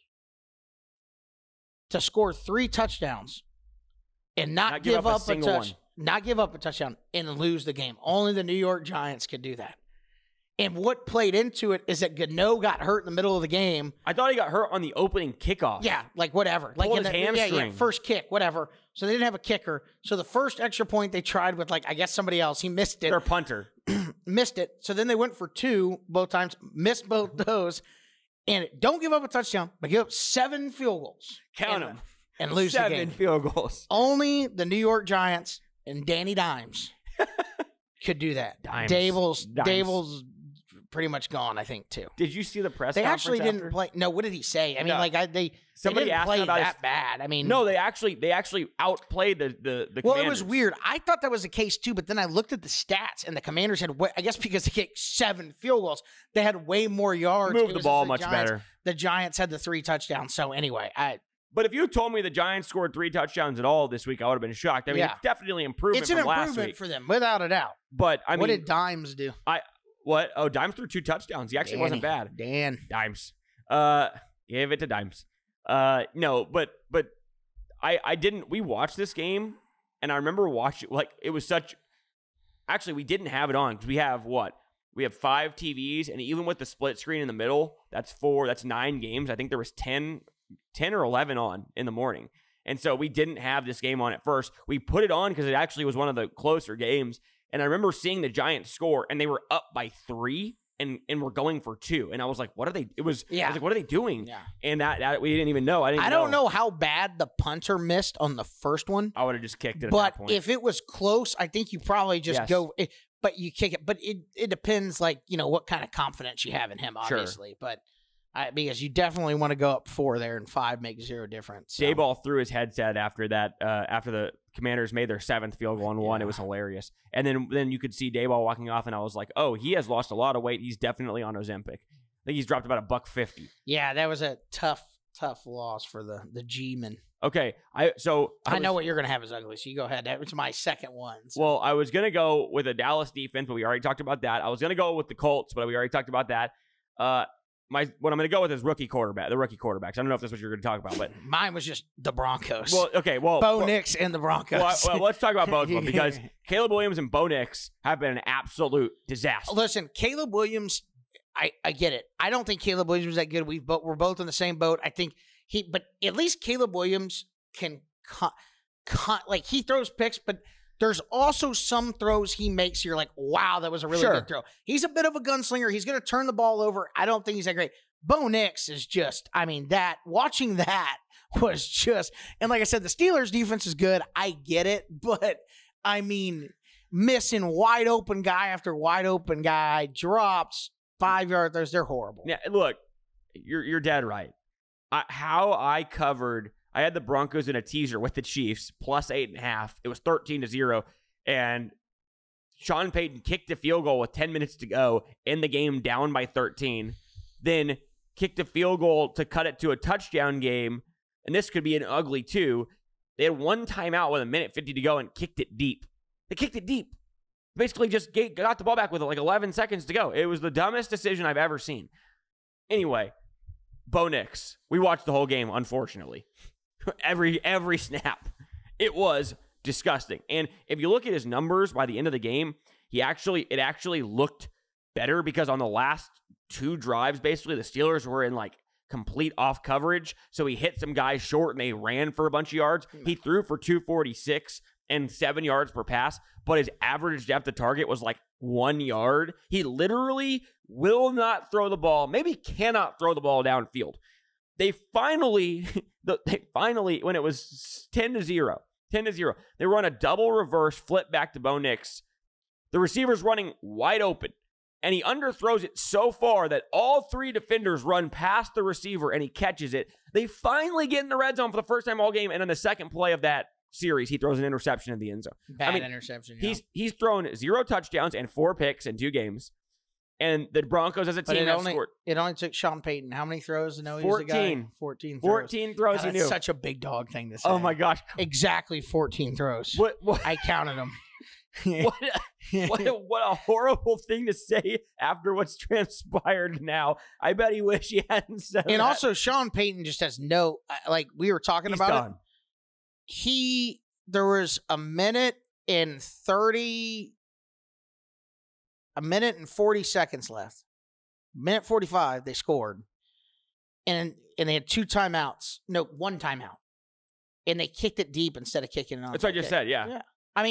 to score 3 touchdowns and not give up a touchdown and lose the game. Only the New York Giants could do that. And what played into it is that Gano got hurt in the middle of the game. I thought he got hurt on the opening kickoff. Yeah, like whatever. Like his hamstring. First kick, whatever. So they didn't have a kicker. So the first extra point they tried with, I guess somebody else. He missed it. Their punter. Missed it. So then they went for 2 both times, missed both those. And don't give up a touchdown, but give up 7 field goals. Count them. And lose the game. 7 field goals. Only the New York Giants and Danny Dimes could do that. Dable's pretty much gone, I think, too. Did you see the press They conference actually didn't play. No, what did he say? I mean, somebody didn't asked play him about that bad. I mean, no, they actually outplayed the Well, Commanders. it was weird. I thought that was the case, too, but then I looked at the stats, and the Commanders had, I guess because they kicked 7 field goals, they had way more yards. Moved the ball much better. The Giants had the 3 touchdowns. So anyway, But if you told me the Giants scored 3 touchdowns at all this week, I would have been shocked. I mean, it's definitely improvement from last week. It's an improvement for them, without a doubt. But, I mean... What did Dimes do? What? Oh, Dimes threw 2 touchdowns. He actually wasn't bad. Dimes. Gave it to Dimes. No, but I didn't... We watched this game, and I remember watching... it was such... Actually, we didn't have it on, because we have, We have 5 TVs, and even with the split screen in the middle, that's 9 games. I think there was 10 or 11 on in the morning. And so we didn't have this game on at first. We put it on because it actually was one of the closer games. And I remember seeing the Giants score, and they were up by 3 and were going for 2. And I was like, what are they? I was like, what are they doing? Yeah. And that we didn't even know. I don't know how bad the punter missed on the first one. I would have just kicked it. But at that point. if it was close, I think you probably just go. but you kick it. But it depends, like, what kind of confidence you have in him, obviously. Sure. But because you definitely want to go up 4 there, and 5 makes 0 difference. So. Dayball threw his headset after that. After the Commanders made their 7th field goal on 1, it was hilarious. And then you could see Dayball walking off, and I was like, oh, he has lost a lot of weight. He's definitely on Ozempic. I think he's dropped about $150. Yeah, that was a tough loss for the G-man. Okay, I know what you're going to have as ugly, so you go ahead. That was my second one. So. Well, I was going to go with a Dallas defense, but we already talked about that. I was going to go with the Colts, but we already talked about that. What I'm going to go with is the rookie quarterbacks. I don't know if that's what you're going to talk about, but mine was just the Broncos. Well, okay, Bo Nix and the Broncos. Well, let's talk about both of them because Caleb Williams and Bo Nix have been an absolute disaster. Listen, Caleb Williams, I get it. I don't think Caleb Williams was that good. We're both in the same boat. I think but at least Caleb Williams can like he throws picks, but there's also some throws he makes you're like, wow, that was a really good throw. He's a bit of a gunslinger. He's going to turn the ball over. I don't think he's that great. Bo Nix is just, watching that was just, and like I said, the Steelers defense is good. I get it, but missing wide open guy after wide open guy, drops, 5-yard throws, they're horrible. Yeah, look, you're dead right. I had the Broncos in a teaser with the Chiefs, plus 8.5. It was 13-0. And Sean Payton kicked a field goal with 10 minutes to go in the game, down by 13. Then kicked a field goal to cut it to a touchdown game. And this could be an ugly too. They had one timeout with 1:50 to go and kicked it deep. They kicked it deep. Basically just got the ball back with like 11 seconds to go. It was the dumbest decision I've ever seen. Anyway, Bo Nix. We watched the whole game, unfortunately. Every snap. It was disgusting. And if you look at his numbers by the end of the game, it actually looked better because on the last 2 drives, basically, the Steelers were in like complete off coverage. So he hit some guys short and they ran for a bunch of yards. He threw for 246 and 7 yards per pass, but his average depth of target was like 1 yard. He literally will not throw the ball, maybe cannot throw the ball downfield. They finally, when it was 10-0, they run a double reverse flip back to Bo Nix. The receiver's running wide open, and he underthrows it so far that all 3 defenders run past the receiver, and he catches it. They finally get in the red zone for the first time all game, and on the second play of that series, he throws an interception in the end zone. Bad interception. Yeah. He's thrown 0 touchdowns and 4 picks in 2 games. And the Broncos as a team have scored. It only took Sean Payton how many throws to know he was a guy? 14 throws. 14 throws he knew. That's such a big dog thing to say. Oh, my gosh. Exactly 14 throws. What? I counted them. What a horrible thing to say after what's transpired now. I bet he wish he hadn't said that. And also, Sean Payton just has no, like we were talking about done. There was a minute and 40 seconds left. Minute 45, they scored. And they had 2 timeouts. No, 1 timeout. And they kicked it deep instead of kicking it on. That's what I just said, yeah.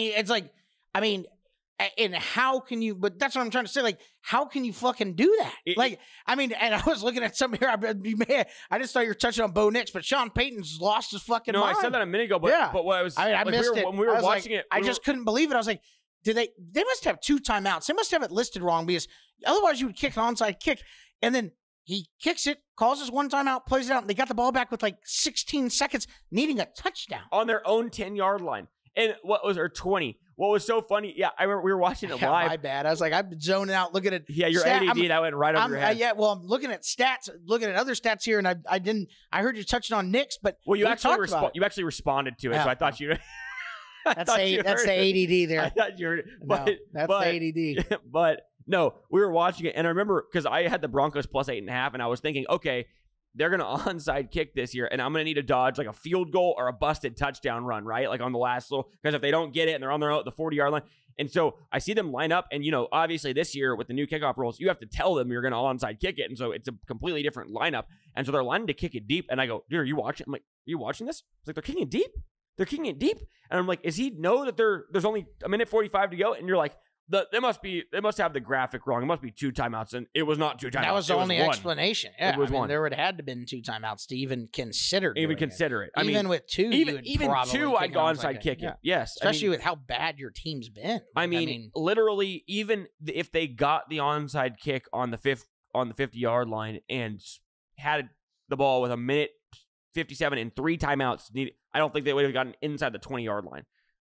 And how can you, but that's what I'm trying to say. Like, how can you fucking do that? And I was looking at some here. I just thought you were touching on Bo Nix, but Sean Payton's lost his fucking mind. No, I said that a minute ago, but what I was, I missed it. When we were watching it. I just couldn't believe it. I was like, they must have 2 timeouts. They must have it listed wrong because otherwise you would kick an onside kick. And then he kicks it, calls his 1 timeout, plays it out, and they got the ball back with like 16 seconds, needing a touchdown. On their own 10-yard line. And 20? What was so funny? Yeah, I remember we were watching it live. My bad. I was like, I've been zoning out looking at. Yeah, your ADD that went right over your head. I'm looking at stats, looking at other stats here, and I heard you touching on Knicks, but you actually responded to it, so I thought you. That's the ADD there. I thought you heard it. That's the ADD. But no, we were watching it, and I remember because I had the Broncos plus 8.5, and I was thinking, okay, they're going to onside kick this year, and I'm going to need to dodge like a field goal or a busted touchdown run, right? Like on the last little, because if they don't get it and they're on the 40-yard line. And so I see them line up, and, obviously this year with the new kickoff rules, you have to tell them you're going to onside kick it. And so it's a completely different lineup. And so they're lining to kick it deep. And I go, dude, are you watching? I'm like, are you watching this? It's like, they're kicking it deep? They're kicking it deep? And I'm like, is he know that there's only a minute 45 to go? And you're like, They must have the graphic wrong. It must be 2 timeouts, and it was not 2 timeouts. That was the only explanation. Yeah, it was one. There would have had to been 2 timeouts to even consider. Consider it. Even with 2, even 2, I'd go onside kick it. Yes, especially with how bad your team's been. I mean, literally, even if they got the onside kick on the 50-yard line and had the ball with 1:57 and 3 timeouts needed, I don't think they would have gotten inside the 20-yard line.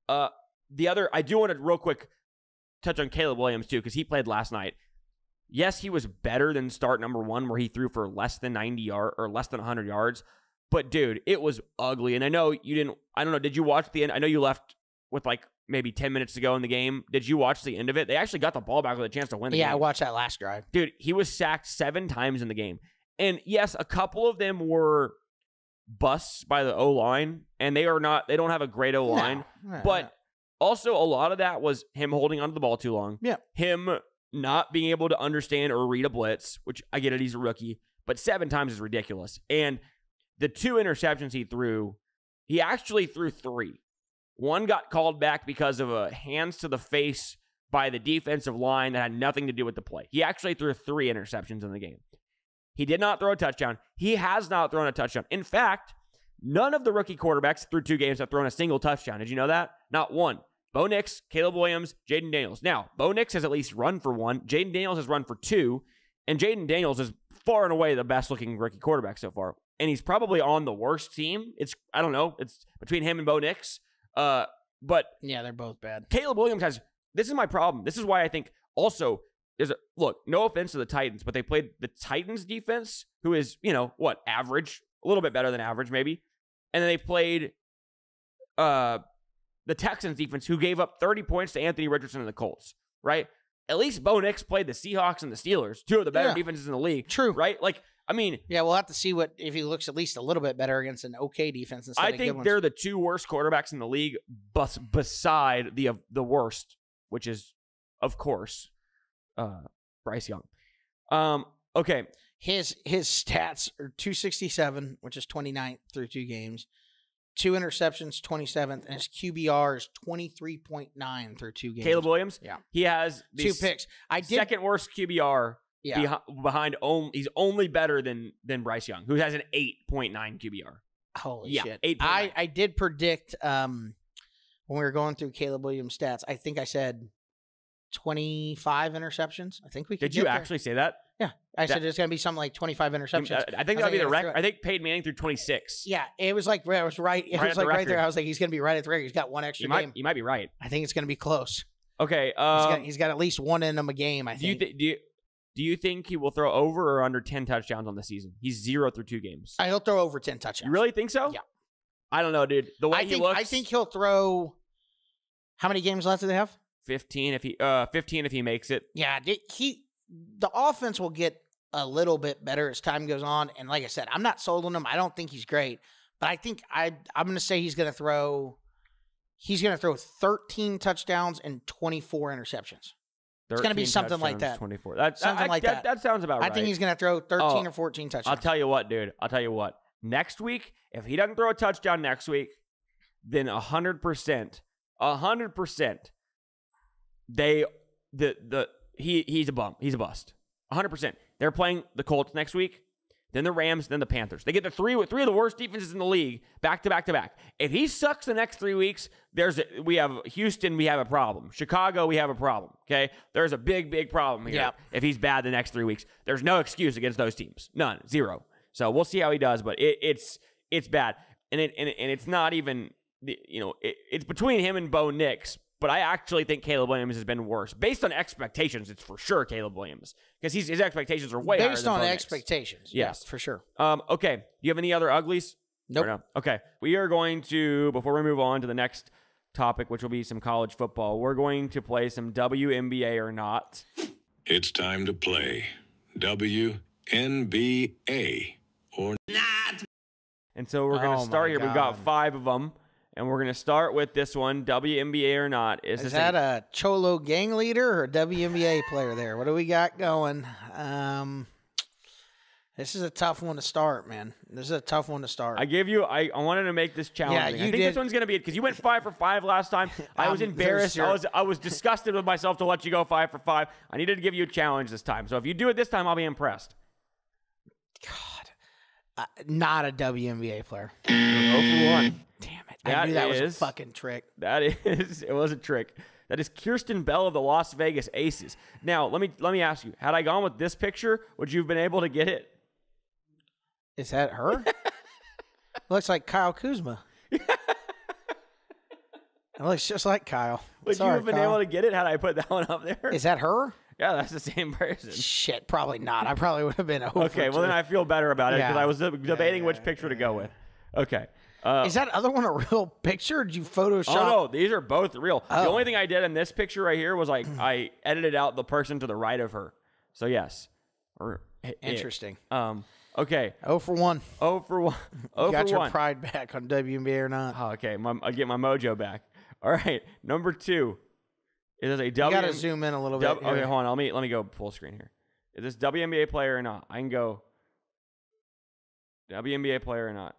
I do want to real quick touch on Caleb Williams too, because he played last night. Yes, he was better than start number 1, where he threw for less than 90 yards or less than 100 yards. But dude, it was ugly. And I know you didn't. I don't know. Did you watch the end? I know you left with like maybe 10 minutes to go in the game. Did you watch the end of it? They actually got the ball back with a chance to win the game. Yeah, I watched that last drive. Dude, he was sacked 7 times in the game. And yes, a couple of them were busts by the O-line, and they don't have a great O-line. No. But also, a lot of that was him holding onto the ball too long. Yeah. Him not being able to understand or read a blitz, which I get it, he's a rookie, but 7 times is ridiculous. And the 2 interceptions he threw, he actually threw 3. One got called back because of a hands to the face by the defensive line that had nothing to do with the play. He actually threw 3 interceptions in the game. He did not throw a touchdown. He has not thrown a touchdown. In fact, none of the rookie quarterbacks through 2 games have thrown a single touchdown. Did you know that? Not one. Bo Nix, Caleb Williams, Jaden Daniels. Now, Bo Nix has at least run for 1. Jaden Daniels has run for 2. And Jaden Daniels is far and away the best-looking rookie quarterback so far. And he's probably on the worst team. I don't know. It's between him and Bo Nix. But yeah, they're both bad. Caleb Williams has... This is my problem. This is why I think also... Look, no offense to the Titans, but they played the Titans defense, who is, average, a little bit better than average, maybe. And then they played the Texans defense, who gave up 30 points to Anthony Richardson and the Colts, right? At least Bo Nix played the Seahawks and the Steelers, 2 of the better defenses in the league. True. Right? Yeah, we'll have to see if he looks at least a little bit better against an okay defense. I think they're the 2 worst quarterbacks in the league, beside the worst, which is, of course, Bryce Young. Okay. His stats are 267, which is 29th through 2 games. 2 interceptions, 27th, and his QBR is 23.9 through 2 games. Caleb Williams? Yeah. He has 2 picks. Second worst QBR behind he's only better than Bryce Young, who has an 8.9 QBR. Holy shit. 8.9. I did predict when we were going through Caleb Williams' stats, I think I said 25 interceptions. I think we could. Did you actually say that? Yeah. I said it's going to be something like 25 interceptions. I think that would be the record. I think Peyton Manning threw 26. Yeah. It was like, I was right. It was like right there. I was like, he's going to be right at the record. He's got 1 extra game. You might be right. I think it's going to be close. Okay. He's got at least 1 in him a game, I think. Do you think he will throw over or under 10 touchdowns on the season? He's 0 through 2 games. He'll throw over 10 touchdowns. You really think so? Yeah. I don't know, dude. The way he looks. I think he'll throw. How many games left do they have? 15 if he makes it. Yeah, the offense will get a little bit better as time goes on. And like I said, I'm not sold on him. I don't think he's great, but I think I'm going to say he's going to throw 13 touchdowns and 24 interceptions. It's going to be something like that. 24. That sounds about right. I think he's going to throw 13 or 14 touchdowns. I'll tell you what, dude. Next week, if he doesn't throw a touchdown next week, then 100%, he's a bum. He's a bust. 100%. They're playing the Colts next week, then the Rams, then the Panthers. They get the three of the worst defenses in the league back to back to back. If he sucks the next 3 weeks, we have Houston, we have a problem. Chicago, we have a problem. Okay, there's a big problem here. Yep. If he's bad the next 3 weeks, there's no excuse against those teams. None, 0. So we'll see how he does, but it's bad, and it's not even it's between him and Bo Nix. But I actually think Caleb Williams has been worse. Based on expectations, it's for sure Caleb Williams. Because his expectations are way higher than based on Bo expectations. Yes. Yeah, for sure. Okay. Do you have any other uglies? Nope. No? Okay. We are going to, before we move on to the next topic, which will be some college football, we're going to play some WNBA or not. It's time to play WNBA or not. And so we're going to start here. We've got 5 of them. And we're going to start with this one, WNBA or not. Is that a Cholo gang leader or a WNBA player there? What do we got going? This is a tough one to start, man. This is a tough one to start. I wanted to make this challenging. Yeah, I think this one's going to be it because you went 5 for 5 last time. I was embarrassed. I was disgusted with myself to let you go 5 for 5. I needed to give you a challenge this time. So if you do it this time, I'll be impressed. God. Not a WNBA player. 0 for 1. Damn it. I knew that was a fucking trick. It was a trick. That is Kirsten Bell of the Las Vegas Aces. Now, let me ask you, had I gone with this picture, would you have been able to get it? Is that her? Looks like Kyle Kuzma. It looks just like Kyle. Would you have been able to get it had I put that one up there? Is that her? Yeah, that's the same person. Shit, probably not. I probably would have been over. Okay, well then I feel better about it because I was debating which picture to go with. Okay. Is that other one a real picture? Or did you Photoshop? Oh, no, these are both real. The only thing I did in this picture right here was I edited out the person to the right of her. So, yes. Interesting. Okay. 0 for 1. 0 for 1. You got your pride back on WNBA or not? Oh, okay, I get my mojo back. All right, number 2. Is this a You got to zoom in a little bit. Okay, hold on. Let me go full screen here. Is this WNBA player or not? I can go WNBA player or not.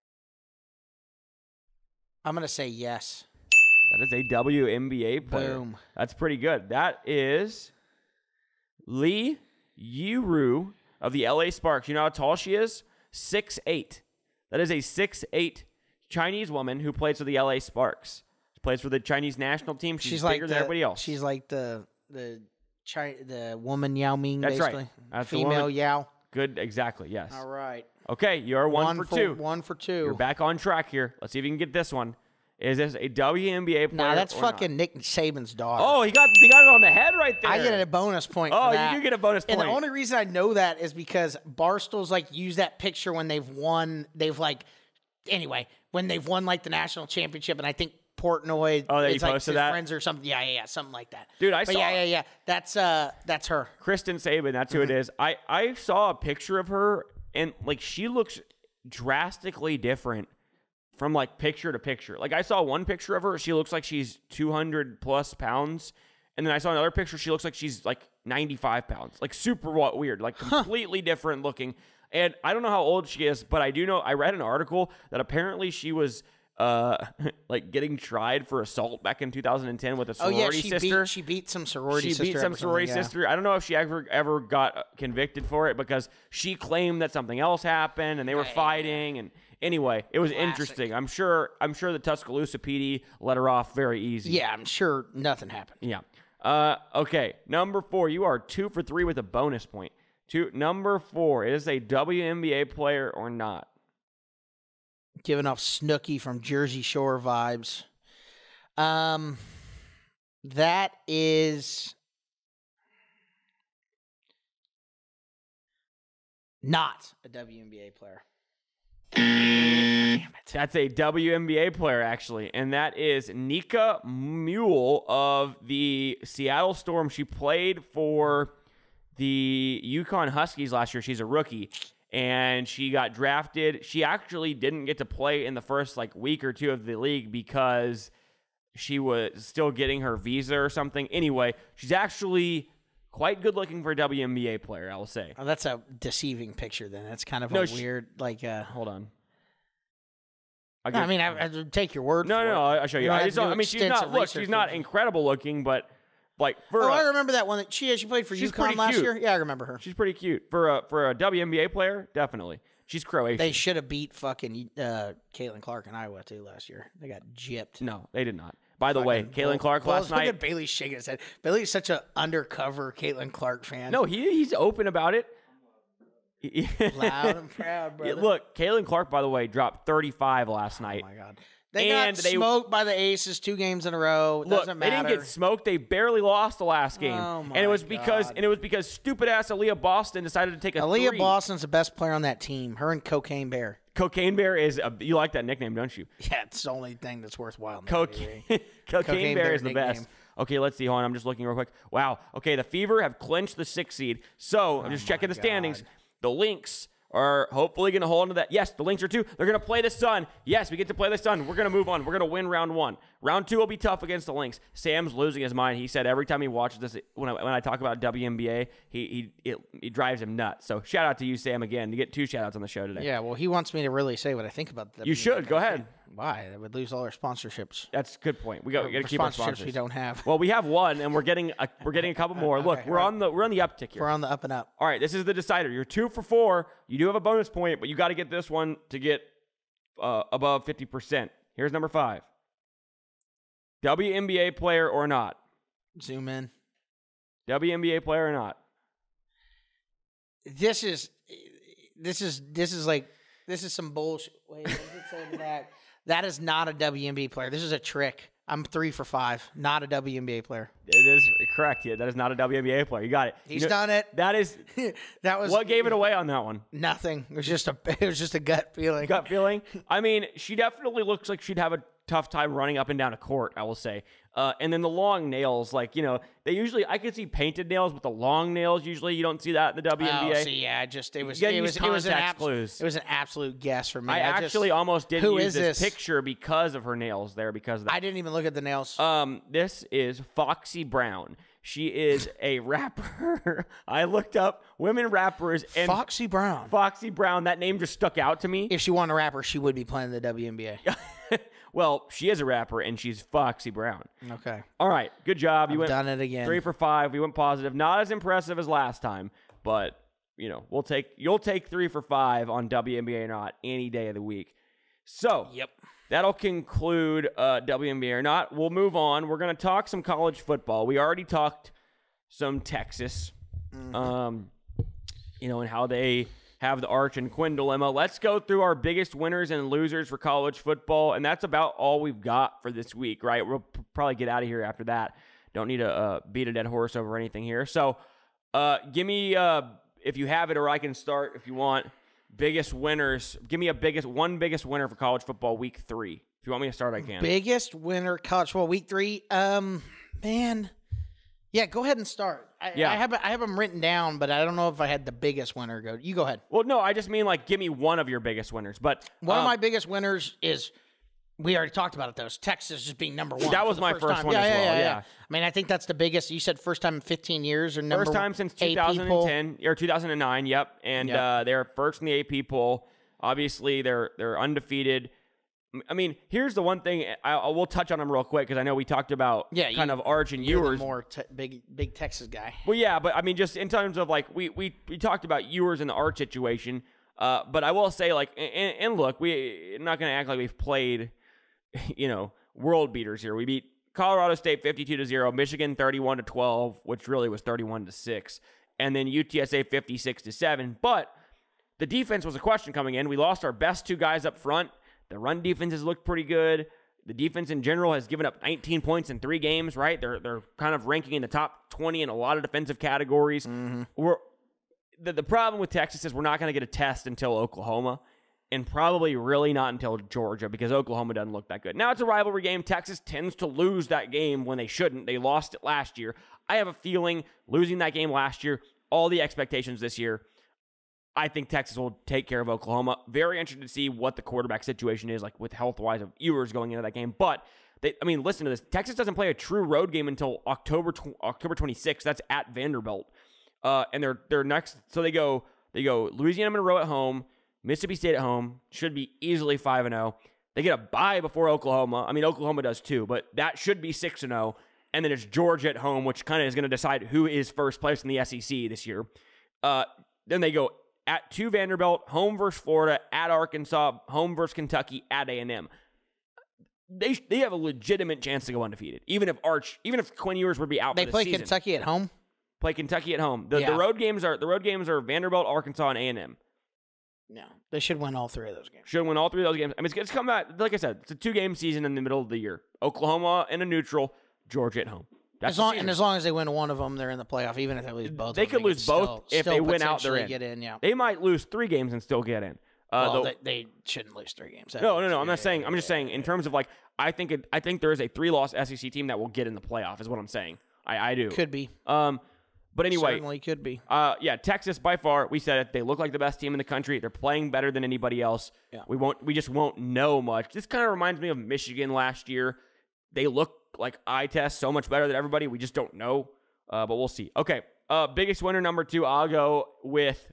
I'm going to say yes. That is a WNBA player. Boom. That's pretty good. That is Lee Yuru of the LA Sparks. You know how tall she is? 6'8". That is a 6'8" Chinese woman who plays for the LA Sparks. She plays for the Chinese national team. She's bigger than everybody else. She's like the woman Yao Ming, That's basically. Right. That's female Yao. Good, exactly, yes. All right. Okay, you're 1 for 2. 1 for 2. You're back on track here. Let's see if you can get this one. Is this a WNBA player? Nah, that's fucking not? Nick Saban's daughter. Oh, he got it on the head right there. I get a bonus point for that. Oh, you do get a bonus point. And the only reason I know that is because Barstool's used that picture when they've won. When they've won the national championship, and I think Portnoy. Oh, that it's you posted that? Friends or something. Yeah, something like that. Dude, I saw. saw. Yeah. That's her. Kristen Saban. That's who it is. I saw a picture of her, and she looks drastically different from picture to picture. I saw one picture of her. She looks like she's 200 plus pounds, and then I saw another picture. She looks like she's 95 pounds. Super weird. Completely different looking. And I don't know how old she is, but I do know. I read an article that apparently she was getting tried for assault back in 2010 with a sorority sister. She beat some sorority sister. She beat some sorority sister. I don't know if she ever got convicted for it because she claimed that something else happened and they were fighting. And anyway, it was interesting. I'm sure the Tuscaloosa PD let her off very easy. Yeah, I'm sure nothing happened. Yeah. Okay, number 4. You are 2 for 3 with a bonus point. Number 4. Is a WNBA player or not? Giving off Snooki from Jersey Shore vibes. That is not a WNBA player. Damn it. That's a WNBA player, actually, and that is Nika Mule of the Seattle Storm. She played for the Yukon Huskies last year. She's a rookie. And she got drafted. She actually didn't get to play in the first week or 2 of the league because she was still getting her visa or something. Anyway, she's actually quite good looking for a WNBA player, I will say. Oh, that's a deceiving picture then. That's kind of weird hold on. I take your word for it. No, I'll show you. She's not incredible looking, but I remember that one that she played for UConn last year. Yeah, I remember her. She's pretty cute for a WNBA player. Definitely, she's Croatian. They should have beat fucking Caitlin Clark in Iowa too last year. They got gypped. No, they did not. By the way, Caitlin Clark last night. Look at Bailey shaking his head. Bailey's such an undercover Caitlin Clark fan. No, he's open about it. Loud and proud, brother. Look, Caitlin Clark, by the way, dropped 35 last night. Oh my God. They got smoked by the Aces 2 games in a row. Doesn't matter. They didn't get smoked. They barely lost the last game. Oh my and it was because stupid ass Aaliyah Boston decided to take a Aaliyah 3. Boston's the best player on that team. Her and Cocaine Bear. Cocaine Bear is you like that nickname, don't you? Yeah, it's the only thing that's worthwhile. Cocaine Bear is the best. Okay, let's see. Hold on, I'm just looking real quick. Wow. Okay, the Fever have clinched the 6th seed. So I'm just checking the standings. The Lynx are hopefully going to hold on to that. Yes, the Lynx are too. They're going to play the Sun. Yes, we get to play the Sun. We're going to move on. We're going to win round 1. Round 2 will be tough against the Lynx. Sam's losing his mind. He said every time he watches this, when I talk about WNBA, it drives him nuts. So shout out to you, Sam, again. You get 2 shout outs on the show today. Yeah, well, he wants me to really say what I think about the WNBA. You should. Go ahead. Why? That would lose all our sponsorships. That's a good point. We got to keep our sponsors. We don't have. Well, we have one, and we're getting a couple more. Look, Okay, we're on the uptick here. We're on the up and up. All right, this is the decider. You're 2 for 4. You do have a bonus point, but you got to get this one to get above 50%. Here's number 5. WNBA player or not? Zoom in. WNBA player or not? This is some bullshit. Wait, what does it say in the back? That is not a WNBA player. This is a trick. I'm 3 for 5. Not a WNBA player. It is correct. Yeah, that is not a WNBA player. You got it. He's done it. That is. That was what gave it away on that one. Nothing. It was just a gut feeling. Gut feeling. I mean, she definitely looks like she'd have a tough time running up and down a court, I will say. And then the long nails, like, they usually, I could see painted nails, but the long nails, usually you don't see that in the WNBA. Oh, see, yeah, it was an absolute guess for me. I actually almost didn't who use is this this? picture because of her nails there, because of that. I didn't even look at the nails. This is Foxy Brown. She is a rapper. I looked up women rappers and Foxy Brown. Foxy Brown, that name just stuck out to me. If she wasn't a rapper, she would be playing the WNBA. Well, she is a rapper, and she's Foxy Brown. Okay. All right. Good job. You I've went done it again. 3 for 5. We went positive. Not as impressive as last time, but, you'll take 3 for 5 on WNBA or not any day of the week. So, Yep. that'll conclude WNBA or not. We'll move on. We're going to talk some college football. We already talked some Texas, and how they have the Arch and Quinn dilemma. Let's go through our biggest winners and losers for college football, and that's about all we've got for this week, right? We'll probably get out of here after that. Don't need to beat a dead horse over anything here. So give me, if you have it, or I can start if you want, biggest winners. Give me one biggest winner for college football week 3. If you want me to start, I can. Biggest winner college football week 3. Man. Yeah, go ahead and start. I have them written down, but I don't know if I had the biggest winner. You go ahead. Well, no, I just mean give me one of your biggest winners. But one of my biggest winners is, we already talked about it, though, Texas just being number 1. That was my first one as well, yeah. I mean, I think that's the biggest. You said first time in 15 years or number first time since 2010 or 2009, yep. And they're first in the AP poll. Obviously, they're undefeated. I mean, here's the one thing. We'll touch on them real quick because I know we talked about kind of Arch and Ewers. More big Texas guy. Well, yeah, but I mean, just in terms of we talked about Ewers and the Arch situation. But I will say and look, we're not going to act like we've played, world beaters here. We beat Colorado State 52-0, Michigan 31-12, which really was 31-6, and then UTSA 56-7. But the defense was a question coming in. We lost our best 2 guys up front. The run defense has looked pretty good. The defense in general has given up 19 points in 3 games, right? They're kind of ranking in the top 20 in a lot of defensive categories. Mm-hmm. The problem with Texas is we're not going to get a test until Oklahoma, and probably really not until Georgia, because Oklahoma doesn't look that good. Now it's a rivalry game. Texas tends to lose that game when they shouldn't. They lost it last year. I have a feeling losing that game last year, all the expectations this year, I think Texas will take care of Oklahoma. Very interested to see what the quarterback situation is with health-wise of Ewers going into that game. But, listen to this. Texas doesn't play a true road game until October 26th. That's at Vanderbilt. And they're next. So they go Louisiana Monroe at home, Mississippi State at home. Should be easily 5-0. They get a bye before Oklahoma. I mean, Oklahoma does too, but that should be 6-0. And then it's Georgia at home, which kind of is going to decide who is first place in the SEC this year. Then they go to Vanderbilt, home versus Florida, at Arkansas, home versus Kentucky, at A&M. They have a legitimate chance to go undefeated, even if Quinn Ewers would be out. They for the play season. Kentucky at home. Play Kentucky at home. The road games are Vanderbilt, Arkansas, and A&M. No, they should win all 3 of those games. Should win all 3 of those games. I mean, it's come back. Like I said, it's a 2-game season in the middle of the year. Oklahoma in a neutral, Georgia at home. As long as they win one of them, they're in the playoff. Even if they lose both, they could lose both if they win out. They're in. Get in. Yeah, they might lose 3 games and still get in. They shouldn't lose 3 games. No. I'm not saying. I'm just saying in terms of I think there is a 3-loss SEC team that will get in the playoff. Is what I'm saying. I do. Could be. But anyway, certainly could be. Yeah, Texas by far. We said it. They look like the best team in the country. They're playing better than anybody else. Yeah. We just won't know much. This kind of reminds me of Michigan last year. They look like eye test so much better than everybody. We just don't know. But we'll see. Okay. Biggest winner number 2. I'll go with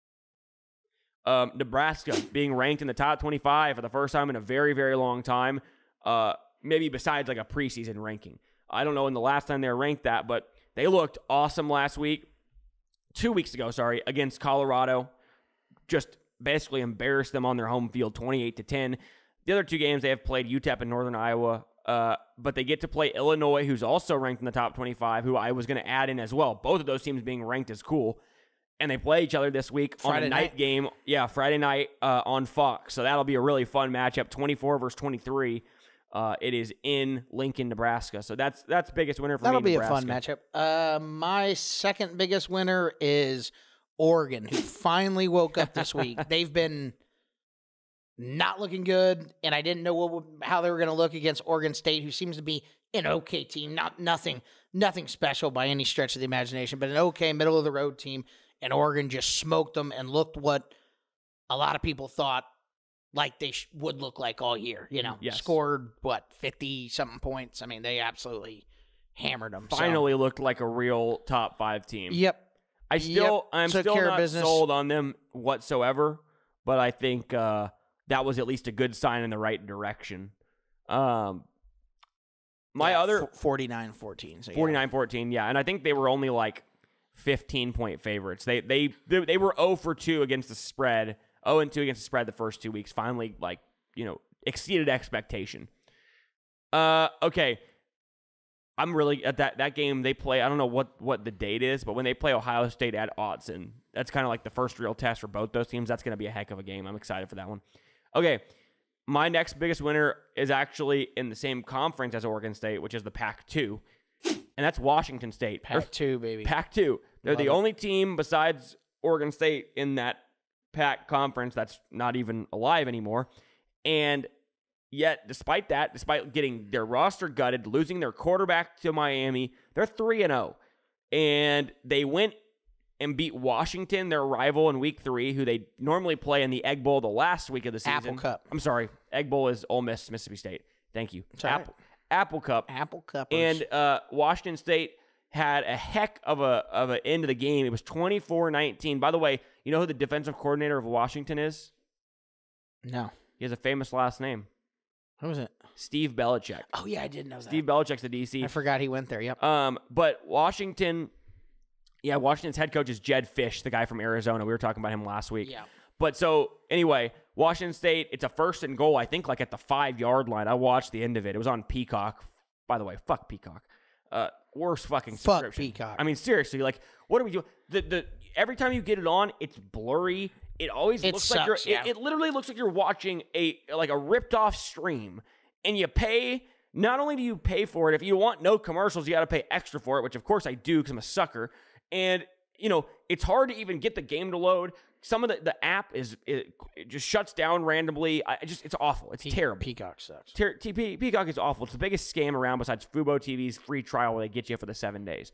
Nebraska being ranked in the top 25 for the first time in a very, very long time. Maybe besides like a preseason ranking. I don't know when the last time they were ranked that, but they looked awesome last week. 2 weeks ago, against Colorado. Just basically embarrassed them on their home field, 28-10. The other 2 games they have played UTEP and Northern Iowa, but they get to play Illinois, who's also ranked in the top 25, who I was going to add in as well. Both of those teams being ranked is cool. And they play each other this week on a night game. Yeah, Friday night on Fox. So that'll be a really fun matchup, 24 versus 23. It is in Lincoln, Nebraska. So that's biggest winner for That'll me. That'll be a fun matchup. My second biggest winner is Oregon, who finally woke up this week. They've been not looking good, and I didn't know how they were going to look against Oregon State, who seems to be an okay team. Nothing special by any stretch of the imagination, but an okay middle of the road team. And Oregon just smoked them and looked what a lot of people thought like they would look like all year. Yes. Scored, 50-something points. I mean, they absolutely hammered them. Finally looked like a real top 5 team. Yep. I'm still not sold on them whatsoever, but I think that was at least a good sign in the right direction. My other 49-14. So 49-14, yeah, and I think they were only like 15-point favorites. They were 0 for 2 against the spread, 0-2 against the spread the first 2 weeks. Finally, exceeded expectation. Okay. I'm really at that game they play. I don't know what the date is, but when they play Ohio State at Autzen, that's kind of like the first real test for both those teams. That's going to be a heck of a game. I'm excited for that one. Okay, my next biggest winner is actually in the same conference as Oregon State, which is the Pac-2, and that's Washington State. Pac-2, baby. Pac-2. They're the only team besides Oregon State in that Pac conference that's not even alive anymore, and yet, despite getting their roster gutted, losing their quarterback to Miami, they're 3-0. And they went and beat Washington, their rival in Week 3, who they normally play in the Egg Bowl the last week of the season. Apple Cup. I'm sorry. Egg Bowl is Ole Miss, Mississippi State. Thank you. Apple Cup. Apple Cuppers. And Washington State had a heck of a end of the game. It was 24-19. By the way, you know who the defensive coordinator of Washington is? No. He has a famous last name. Who was it? Steve Belichick. Oh, yeah, I did know that. Steve Belichick's the DC. I forgot he went there, yep. But Washington's head coach is Jed Fish, the guy from Arizona. We were talking about him last week. Yeah. But so, anyway, Washington State, it's a 1st and goal, I think, like at the 5-yard line. I watched the end of it. It was on Peacock. By the way, fuck Peacock. Worst fucking subscription. Fuck Peacock. I mean, seriously, like, what are we doing? Every time you get it on, it's blurry. It always looks like it literally looks like you're watching a ripped off stream, and you pay. Not only do you pay for it, if you want no commercials, you got to pay extra for it, which of course I do because I'm a sucker. And it's hard to even get the game to load. Some of the app it just shuts down randomly. It's awful. It's terrible. Peacock sucks. Peacock is awful. It's the biggest scam around besides Fubo TV's free trial where they get you for the 7 days.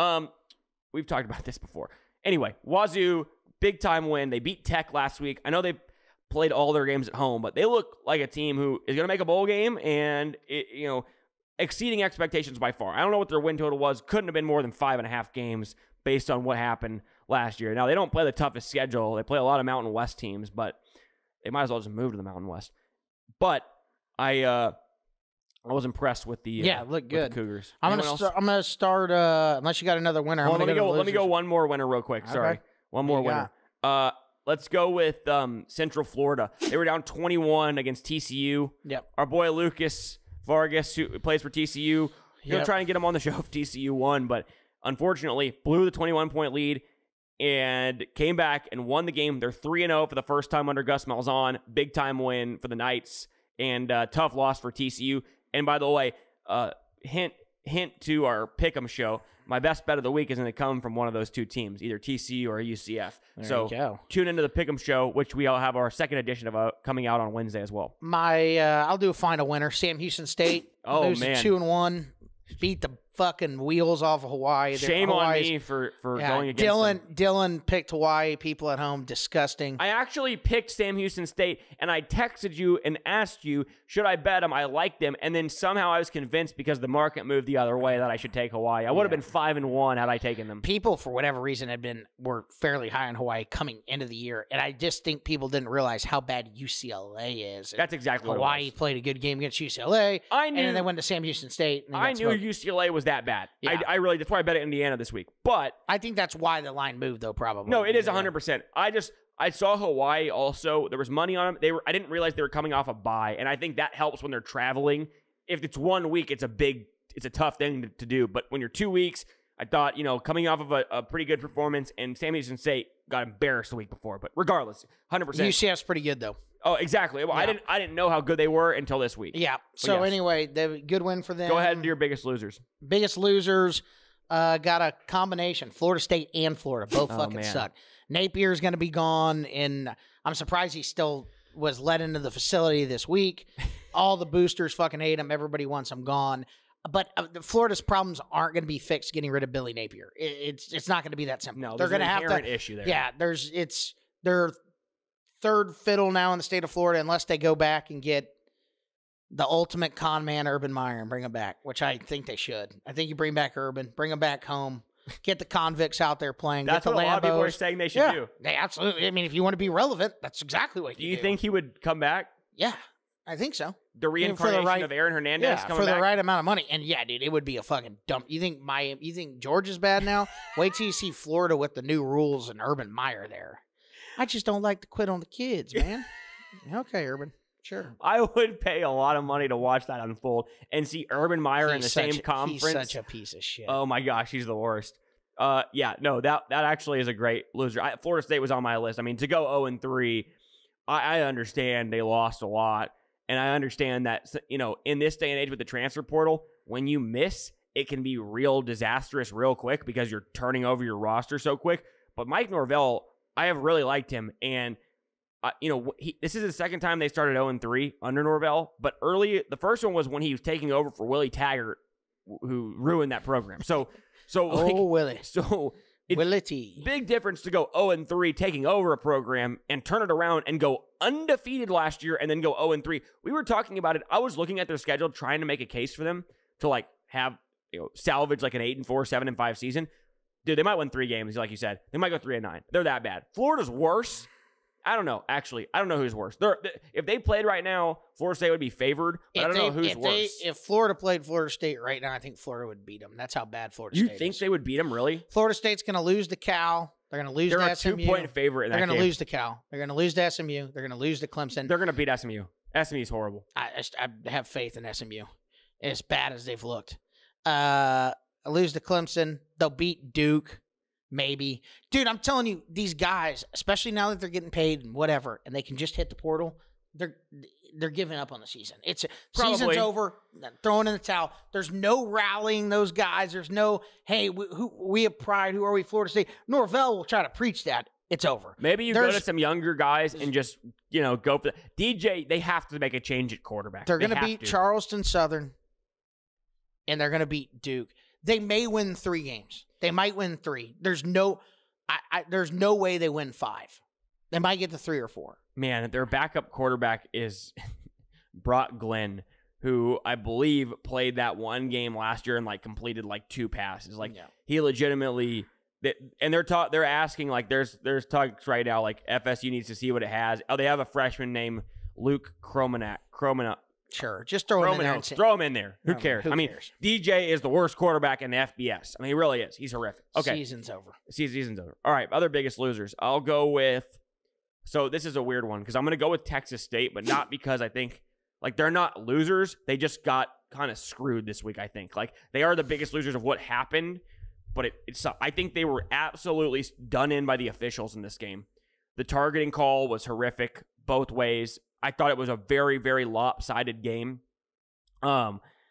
We've talked about this before. Anyway, Wazoo. Big time win. They beat Tech last week. I know they played all their games at home, but they look like a team who is going to make a bowl game and, exceeding expectations by far. I don't know what their win total was. Couldn't have been more than 5.5 games based on what happened last year. Now, they don't play the toughest schedule. They play a lot of Mountain West teams, but they might as well just move to the Mountain West. But I was impressed with the look good. With the Cougars. I'm gonna start. Unless you got another winner, let me go one more winner real quick. Sorry. Okay. One more winner. Let's go with Central Florida. They were down 21 against TCU. Yep. Our boy Lucas Vargas, who plays for TCU, he'll try and get him on the show if TCU won, but unfortunately blew the 21-point lead and came back and won the game. They're 3-0 for the first time under Gus Malzahn. Big time win for the Knights and tough loss for TCU. And by the way, hint to our Pick'em show. My best bet of the week is going to come from one of those two teams, either TCU or UCF. There you go. Tune into the Pick'em show, which we all have our second edition of coming out on Wednesday as well. I'll do a final winner. Sam Houston State. Oh, lose man. 2-1. Beat the fucking wheels off of Hawaii. Shame on me for going against them. Dylan picked Hawaii. People at home, disgusting. I actually picked Sam Houston State, and I texted you and asked you, should I bet them? I like them, and then somehow I was convinced because the market moved the other way that I should take Hawaii. I would have been 5-1 had I taken them. People, for whatever reason, were fairly high on Hawaii coming into the year, and I just think people didn't realize how bad UCLA is. That's exactly what it was. Hawaii played a good game against UCLA, and then they went to Sam Houston State. And I knew UCLA was that bad. Yeah. I really, that's why I bet Indiana this week. But I think that's why the line moved, though, probably. No, it is 100%. I saw Hawaii also. There was money on them. I didn't realize they were coming off a bye, and I think that helps when they're traveling. If it's 1 week, it's a tough thing to do. But when you're 2 weeks, I thought, coming off of a pretty good performance, and Sam Houston State got embarrassed the week before. But regardless, 100%. UCF's pretty good, though. Oh, exactly. Well, Yeah. I didn't know how good they were until this week. Yeah. So anyway, good win for them. Go ahead and do your biggest losers. Biggest losers got a combination. Florida State and Florida both fucking man. suck. Napier's going to be gone, and I'm surprised he still was let into the facility this week. All the boosters fucking hate him. Everybody wants him gone. But Florida's problems aren't going to be fixed getting rid of Billy Napier. It's not going to be that simple. No, they're going to have an issue there. Yeah, it's their third fiddle now in the state of Florida, unless they go back and get the ultimate con man, Urban Meyer, and bring him back, which I think they should. I think you bring back Urban, bring him back home, get the convicts out there playing. That's get the what a lot of people are Lambos. saying they should do. They absolutely. I mean, if you want to be relevant, that's exactly what Do you think he would come back? Yeah, I think so. The reincarnation of Aaron Hernandez coming for back? the right amount of money. And yeah, dude, it would be a fucking dump. You think Georgia's bad now? Wait till you see Florida with the new rules and Urban Meyer there. I just don't like to quit on the kids, man. Okay, Urban. Sure. I would pay a lot of money to watch that unfold and see Urban Meyer in the same conference. He's such a piece of shit. Oh my gosh, he's the worst. That actually is a great loser. Florida State was on my list. I mean, to go 0-3, I understand they lost a lot, and I understand that in this day and age with the transfer portal, when you miss, it can be real disastrous real quick because you're turning over your roster so quick. But Mike Norvell, I have really liked him, and this is the second time they started 0-3 under Norvell. But the first one was when he was taking over for Willie Taggart, who ruined that program. Willie. So it's Willie T. Big difference to go 0-3, taking over a program and turn it around and go undefeated last year and then go 0-3. We were talking about it. I was looking at their schedule, trying to make a case for them to have salvage an 8-4, 7-5 season. Dude, they might win 3 games, like you said. They might go 3-9. They're that bad. Florida's worse. I don't know. Actually, I don't know who's worse. If they played right now, Florida State would be favored. But I don't know who's worse. If Florida played Florida State right now, I think Florida would beat them. That's how bad Florida State is. You think they would beat them, really? Florida State's going to lose to Cal. They're going to lose to SMU. They're a 2-point favorite in that game. They're going to lose to Cal. They're going to lose to SMU. They're going to lose to Clemson. They're going to beat SMU. SMU's horrible. I have faith in SMU. As bad as they've looked. Lose to Clemson. They'll beat Duke. Maybe. Dude, I'm telling you, these guys, especially now that they're getting paid and whatever, and they can just hit the portal, they're giving up on the season. Season's over, throwing in the towel. There's no rallying those guys. There's no, hey, we have pride. Who are we, Florida State? Norvell will try to preach that. It's over. Maybe you go to some younger guys and just, go for the DJ. They have to make a change at quarterback. They're going to beat Charleston Southern, and they're going to beat Duke. They may win 3 games. They might win 3. There's no way they win 5. They might get to 3 or 4. Man, their backup quarterback is Brock Glenn, who I believe played that one game last year and completed 2 passes. He legitimately, and they're asking there's talks right now FSU needs to see what it has. Oh, they have a freshman named Luke Cromanak. Sure, just throw him in there. Throw him in there. Who cares? Who cares? DJ is the worst quarterback in the FBS. He really is. He's horrific. Okay. Season's over. Season's over. All right, other biggest losers. I'll go with, so this is a weird one because I'm going to go with Texas State, but not because I think, they're not losers. They just got kind of screwed this week, I think. They are the biggest losers of what happened, but I think they were absolutely done in by the officials in this game. The targeting call was horrific both ways. I thought it was a very, very lopsided game. A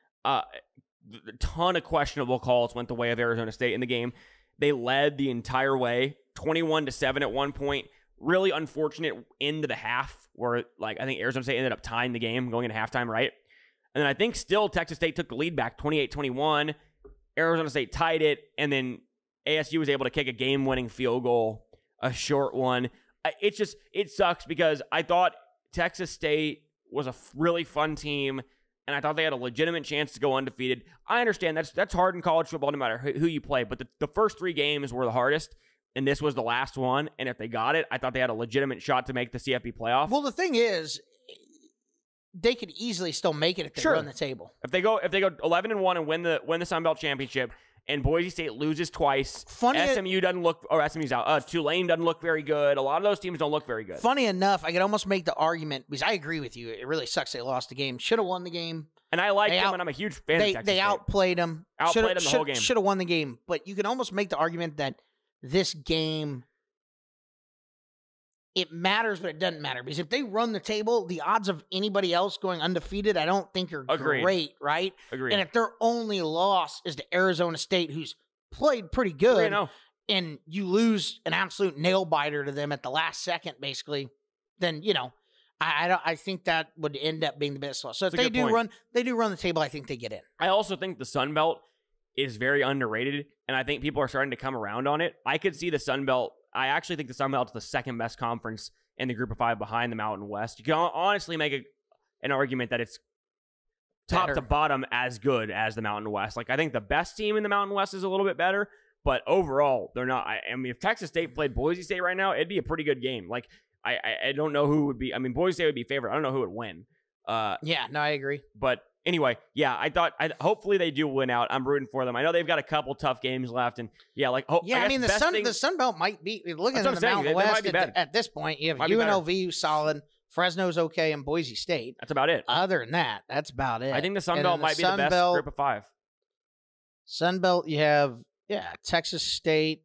ton of questionable calls went the way of Arizona State in the game. They led the entire way, 21-7 at one point. Really unfortunate into the half where, I think Arizona State ended up tying the game going into halftime, right? And then I think still Texas State took the lead back 28-21. Arizona State tied it, and then ASU was able to kick a game-winning field goal, a short one. It sucks because I thought Texas State was a really fun team, and I thought they had a legitimate chance to go undefeated. I understand that's hard in college football no matter who you play, but the first 3 games were the hardest, and this was the last one, and if they got it, I thought they had a legitimate shot to make the CFB playoff. Well, the thing is, they could easily still make it if they run the table. If they go 11-1 and win the Sun Belt Championship, and Boise State loses twice, SMU doesn't look, or SMU's out. Tulane doesn't look very good. A lot of those teams don't look very good. Funny enough, I could almost make the argument, because I agree with you. It really sucks they lost the game. Should have won the game. And I like them, and I'm a huge fan of Texas State. They outplayed them. Outplayed them the whole game. Should have won the game. But you can almost make the argument that this game, it matters, but it doesn't matter. Because if they run the table, the odds of anybody else going undefeated, I don't think are great, right? Agreed. And if their only loss is to Arizona State, who's played pretty good, and you lose an absolute nail-biter to them at the last second, basically, then, I think that would end up being the best loss. So if they do run the table, I think they get in. I also think the Sun Belt is very underrated, and I think people are starting to come around on it. I could see the Sun Belt. I actually think the Sun Belt is the second best conference in the Group of 5 behind the Mountain West. You can honestly make an argument that it's top to bottom as good as the Mountain West. Like, I think the best team in the Mountain West is a little bit better, but overall, they're not. I mean, if Texas State played Boise State right now, it'd be a pretty good game. Like, I don't know who would be. I mean, Boise State would be favored. I don't know who would win. Yeah, no, I agree. But anyway, yeah, hopefully they do win out. I'm rooting for them. I know they've got a couple tough games left, and I mean, the Sun Belt might be looking at the Mountain West at this point. You have UNLV solid, Fresno's okay, and Boise State. That's about it. Other than that, that's about it. I think the Sun Belt might be the best Group of 5. Sun Belt, you have Texas State.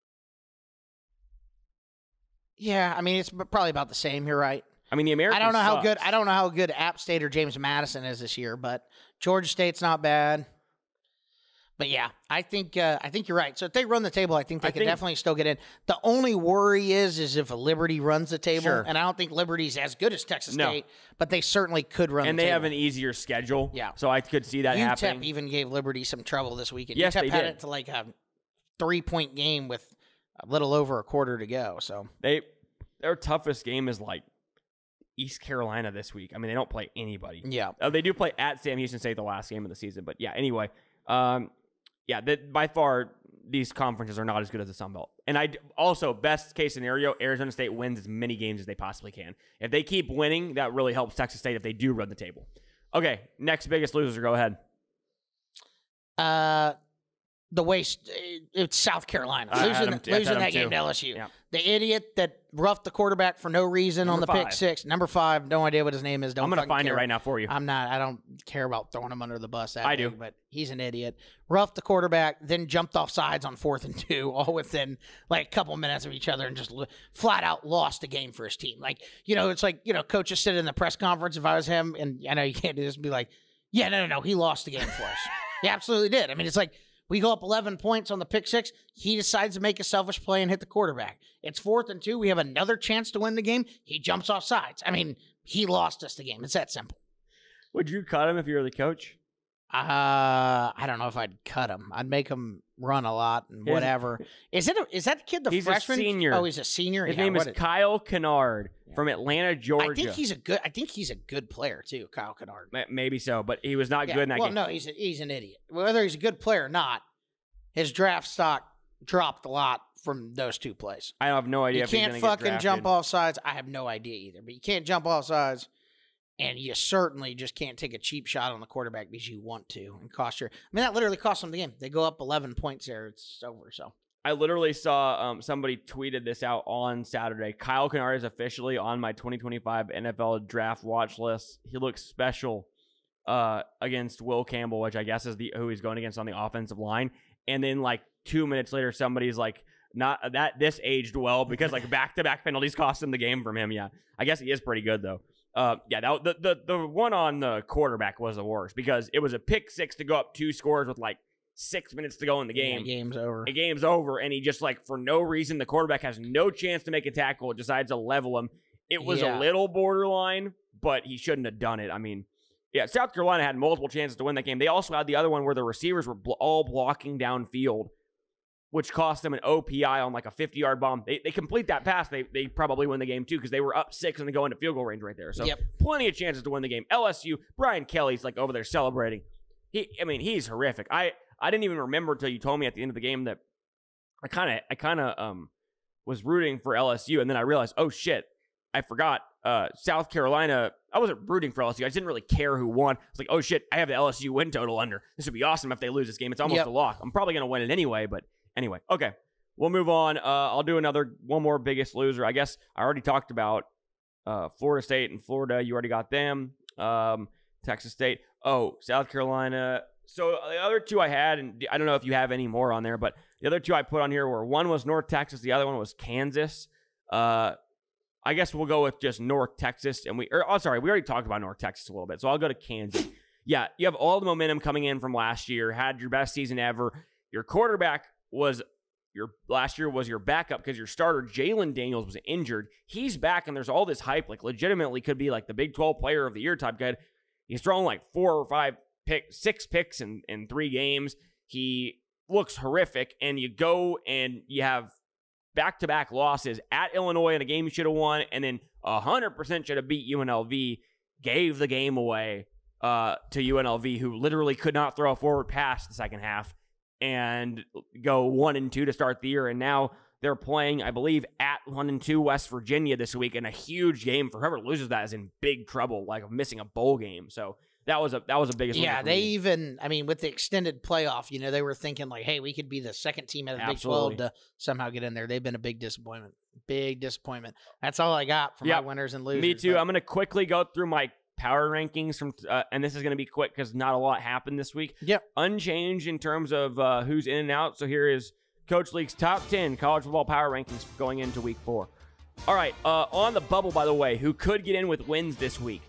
Yeah, I mean, it's probably about the same. You're right. I mean, the Americans. I don't know how good App State or James Madison is this year, but Georgia State's not bad. But yeah, I think you're right. So if they run the table, I think they can definitely still get in. The only worry is if Liberty runs the table, and I don't think Liberty's as good as Texas State, but they certainly could run. And the table. They have an easier schedule. Yeah, so I could see that happening. UTEP even gave Liberty some trouble this weekend. Yes, UTEP they had did. it to like a 3-point game with a little over a quarter to go. So their toughest game is like East Carolina this week. I mean, they don't play anybody. Yeah. They do play at Sam Houston State the last game of the season. But yeah, anyway, by far, these conferences are not as good as the Sun Belt. And also, best case scenario, Arizona State wins as many games as they possibly can. If they keep winning, that really helps Texas State if they do run the table. Okay, next biggest loser, go ahead. It's South Carolina losing that game to LSU. Yeah. The idiot that roughed the quarterback for no reason on the pick 6. Number 5, no idea what his name is. I'm going to find it right now for you. I don't care about throwing him under the bus. I do. But he's an idiot. Roughed the quarterback, then jumped off sides on 4th and 2, all within like a couple minutes of each other, and just flat out lost the game for his team. Like, it's like, coaches sit in the press conference. If I was him, and I know you can't do this, and be like, yeah, no, he lost the game for us. He absolutely did. I mean, it's like, we go up 11 points on the pick 6. He decides to make a selfish play and hit the quarterback. It's 4th and 2. We have another chance to win the game. He jumps off sides. I mean, he lost us the game. It's that simple. Would you cut him if you were the coach? I don't know if I'd cut him. I'd make him run a lot and whatever. Is that the kid, the freshman? He's a senior. Oh, he's a senior? His name is Kyle Kennard from Atlanta, Georgia. I think he's a good player, too, Kyle Kennard. Maybe so, but he was not good in that game. Well, no, he's an idiot. Whether he's a good player or not, his draft stock dropped a lot from those 2 plays. I have no idea you if he's going to get drafted. You can't fucking jump off sides. I have no idea either. But you can't jump off sides, and you certainly just can't take a cheap shot on the quarterback because you want to and that literally cost them the game. They go up 11 points there. It's over, so. I literally saw somebody tweeted this out on Saturday. Kyle Kennard is officially on my 2025 NFL draft watch list. He looks special against Will Campbell, which I guess is who he's going against on the offensive line. And then like 2 minutes later, somebody's like, not that this aged well because like back-to-back penalties cost him the game from him. Yeah, I guess he is pretty good though. The one on the quarterback was the worst because it was a pick 6 to go up 2 scores with like 6 minutes to go in the game. Yeah, game's over. The game's over, and he just like for no reason the quarterback has no chance to make a tackle, decides to level him. It was a little borderline, but he shouldn't have done it. I mean, Yeah, South Carolina had multiple chances to win that game. They also had the other one where the receivers were all blocking downfield, which cost them an OPI on like a 50-yard bomb. They complete that pass, they probably win the game too because they were up 6 and they go into field goal range right there. So plenty of chances to win the game. LSU, Brian Kelly's like over there celebrating. He's horrific. I didn't even remember until you told me at the end of the game that I kind of was rooting for LSU, and then I realized, oh shit, I forgot. South Carolina, I wasn't rooting for LSU. I just didn't really care who won. It's like, oh shit, I have the LSU win total under. This would be awesome if they lose this game. It's almost a lock. I'm probably going to win it anyway, but anyway. Okay, we'll move on. I'll do one more biggest loser. I guess I already talked about Florida State and Florida. You already got them. Texas State. Oh, South Carolina. So the other two I had, and I don't know if you have any more on there, but the other two I put on here were one was North Texas. The other one was Kansas. I guess we'll go with just North Texas. We already talked about North Texas a little bit, so I'll go to Kansas. Yeah, you have all the momentum coming in from last year, had your best season ever. Your quarterback last year was your backup because your starter, Jalen Daniels, was injured. He's back, and there's all this hype, like legitimately could be like the Big 12 player of the year type guy. He's thrown like 6 picks in 3 games. He looks horrific, and you go and you have back-to-back losses at Illinois in a game you should have won, and then 100% should have beat UNLV, gave the game away to UNLV, who literally could not throw a forward pass the second half, and go 1-2 to start the year. And now they're playing, I believe, at 1-2 West Virginia this week, in a huge game. For whoever loses that is in big trouble, like missing a bowl game. So that was a biggest. Yeah, they even, with the extended playoff, they were thinking like, hey, we could be the second team out of the Big 12 to somehow get in there. They've been a big disappointment. Big disappointment. That's all I got for my winners and losers. Me too. I'm going to quickly go through my power rankings from, and this is going to be quick because not a lot happened this week. Yep. Unchanged in terms of who's in and out. So here is Coach League's top 10 college football power rankings going into week 4. All right. On the bubble, by the way, who could get in with wins this week?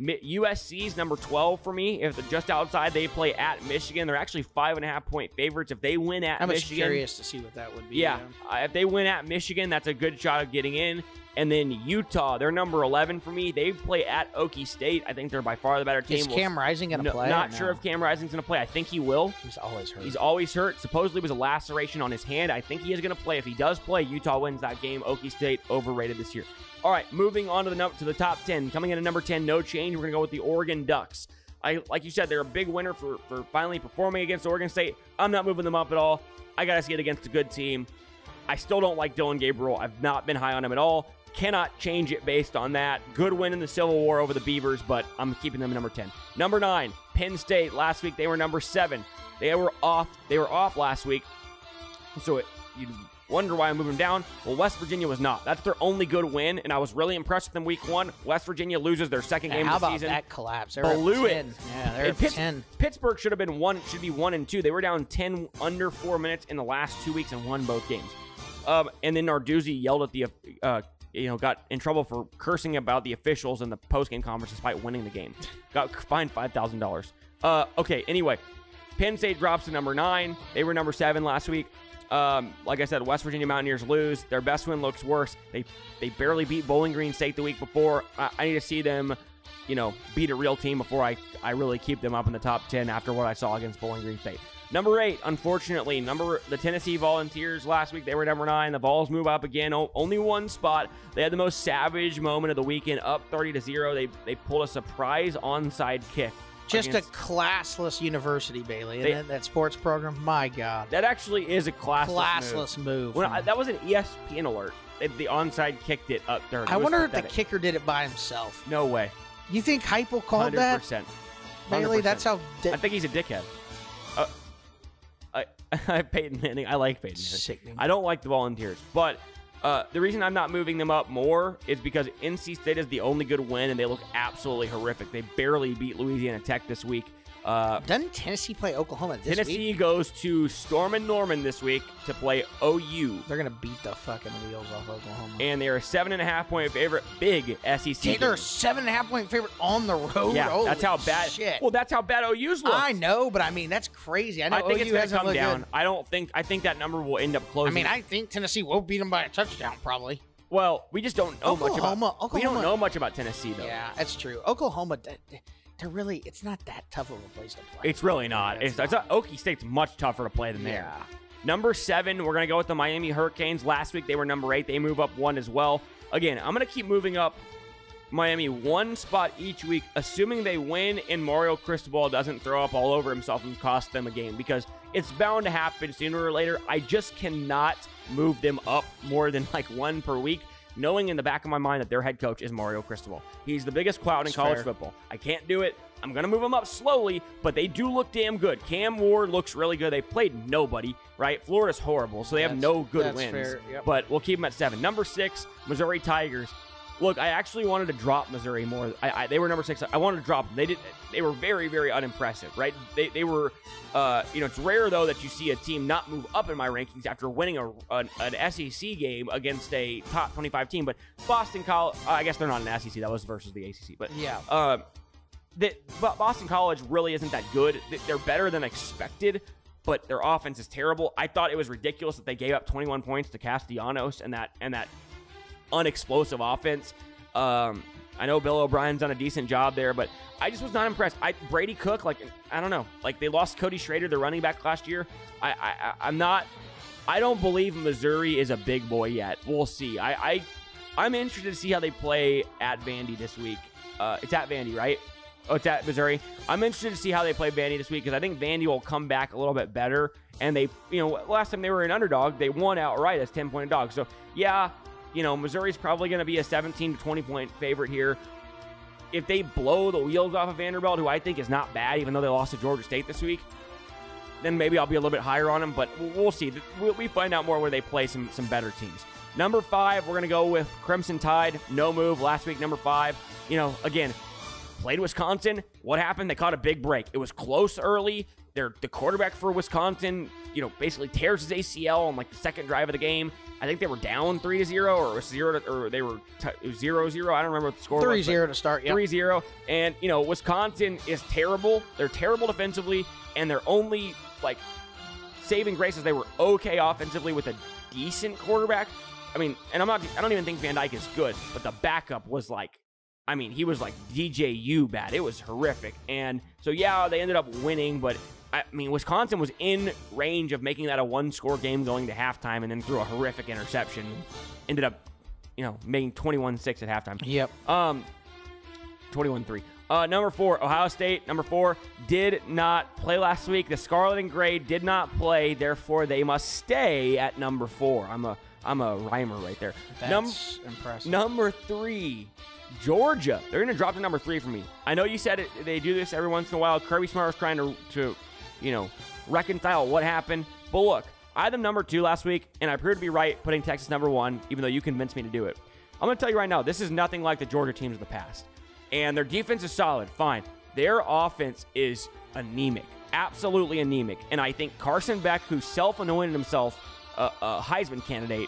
USC's number 12 for me. If they're just outside, they play at Michigan. They're actually 5.5-point favorites. If they win at Michigan, I'm curious to see what that would be. Yeah, if they win at Michigan, that's a good shot of getting in. And then Utah, they're number 11 for me. They play at Okie State. I think they're by far the better team. Is Cam Rising going to play? Not sure if Cam Rising's going to play. I think he will. He's always hurt. He's always hurt. Supposedly it was a laceration on his hand. I think he is going to play. If he does play, Utah wins that game. Okie State overrated this year. All right, moving on to the top 10. Coming in at number 10, no change. We're going to go with the Oregon Ducks. Like you said, they're a big winner for finally performing against Oregon State. I'm not moving them up at all. I got to see it against a good team. I still don't like Dylan Gabriel. I've not been high on him at all. Cannot change it based on that. Good win in the Civil War over the Beavers, but I'm keeping them at number 10. Number 9, Penn State. Last week they were number 7. They were off last week. So you'd wonder why I'm moving down. Well, West Virginia was not. That's their only good win, and I was really impressed with them week 1. West Virginia loses their second game of the season. How about that collapse? Blew it. Yeah, they're at 10. Pittsburgh should be 1 and 2. They were down 10 under 4 minutes in the last 2 weeks and won both games. And then Narduzzi yelled at the got in trouble for cursing about the officials in the post-game conference despite winning the game. Got fined $5,000. Okay, anyway, Penn State drops to number 9. They were number 7 last week. Like I said, West Virginia Mountaineers lose. Their best win looks worse. They barely beat Bowling Green State the week before. I need to see them, beat a real team before I really keep them up in the top 10 after what I saw against Bowling Green State. Number 8, unfortunately, the Tennessee Volunteers last week, they were number 9. The Vols move up again, only one spot. They had the most savage moment of the weekend, up 30-0. They pulled a surprise onside kick. Just a classless university, Bailey. And that sports program, my God. That actually is a classless move. That was an ESPN alert. The onside kicked it up there. I wonder if the kicker did it by himself. No way. You think Heupel called 100%. That? Bailey, 100%. That's how... I think he's a dickhead. Peyton Manning. I like Peyton Manning. Sickening. I don't like the Volunteers, but the reason I'm not moving them up more is because NC State is the only good win, and they look absolutely horrific. They barely beat Louisiana Tech this week. Doesn't Tennessee play Oklahoma this week? Tennessee goes to Storm and Norman this week to play OU. They're going to beat the fucking wheels off Oklahoma. And they're a 7.5-point favorite. Big SEC game. They're a 7.5-point favorite on the road? Yeah, Holy that's how bad. Shit. Well, that's how bad OU's look. I know, but that's crazy. I think it's going to come down. Good. I think that number will end up closing. I think Tennessee will beat them by a touchdown, probably. Well, we just don't know much about. Oklahoma. We don't know much about Tennessee, though. Yeah, that's true. Oklahoma. it's not that tough of a place to play. It's really not. It's not. Okie State's much tougher to play than there. Number 7, we're going to go with the Miami Hurricanes. Last week, they were number 8. They move up 1 as well. Again, I'm going to keep moving up Miami 1 spot each week, assuming they win and Mario Cristobal doesn't throw up all over himself and cost them a game, because it's bound to happen sooner or later. I just cannot move them up more than like 1 per week, knowing in the back of my mind that their head coach is Mario Cristobal. He's the biggest clout in college football. I can't do it. I'm going to move them up slowly, but they do look damn good. Cam Ward looks really good. They played nobody, right? Florida's horrible, so they have no good wins. Fair. Yep. But we'll keep them at 7. Number 6, Missouri Tigers. Look, I actually wanted to drop Missouri more. They were number 6. I wanted to drop them. They were very, very unimpressive, right? They were, it's rare, though, that you see a team not move up in my rankings after winning an SEC game against a top 25 team. But Boston College, I guess they're not an SEC. That was versus the ACC. But yeah. But Boston College really isn't that good. They're better than expected, but their offense is terrible. I thought it was ridiculous that they gave up 21 points to Castellanos and that unexplosive offense. I know Bill O'Brien's done a decent job there, but I just was not impressed. Brady Cook, I don't know. They lost Cody Schrader, their running back, last year. I don't believe Missouri is a big boy yet. We'll see. I'm interested to see how they play at Vandy this week. It's at Vandy, right? Oh, it's at Missouri. I'm interested to see how they play Vandy this week, because I think Vandy will come back a little bit better. And they, last time they were an underdog, they won outright as 10-point dogs. So, yeah, Missouri's probably going to be a 17 to 20-point favorite here. If they blow the wheels off of Vanderbilt, who I think is not bad, even though they lost to Georgia State this week, then maybe I'll be a little bit higher on them. But we'll see. We find out more where they play some better teams. Number 5, we're going to go with Crimson Tide. No move last week, number 5. Again, played Wisconsin. What happened? They caught a big break. It was close early. The quarterback for Wisconsin, basically tears his ACL on the second drive of the game. I think they were down 3-0, or it was 0, or they were 0-0. I don't remember what the score was. 3-0 to start. Yeah. 3-0, and Wisconsin is terrible. They're terrible defensively, and their only saving grace is they were okay offensively with a decent quarterback. I mean, and I don't even think Van Dyke is good, but the backup was he was like DJU bad. It was horrific. And so, yeah, they ended up winning, but Wisconsin was in range of making that a 1-score game going to halftime, and then threw a horrific interception. Ended up, making 21-6 at halftime. Yep. 21-3. Number 4, Ohio State. Number 4 did not play last week. The Scarlet and Gray did not play, therefore they must stay at number 4. I'm a rhymer right there. That's impressive. Number 3, Georgia. They're going to drop to number 3 for me. I know you said it. They do this every once in a while. Kirby Smart was trying to reconcile what happened. But look, I had them number 2 last week, and I proved to be right putting Texas number 1, even though you convinced me to do it. I'm going to tell you right now, this is nothing like the Georgia teams of the past. And their defense is solid, fine. Their offense is anemic, absolutely anemic. And I think Carson Beck, who self-anointed himself a Heisman candidate,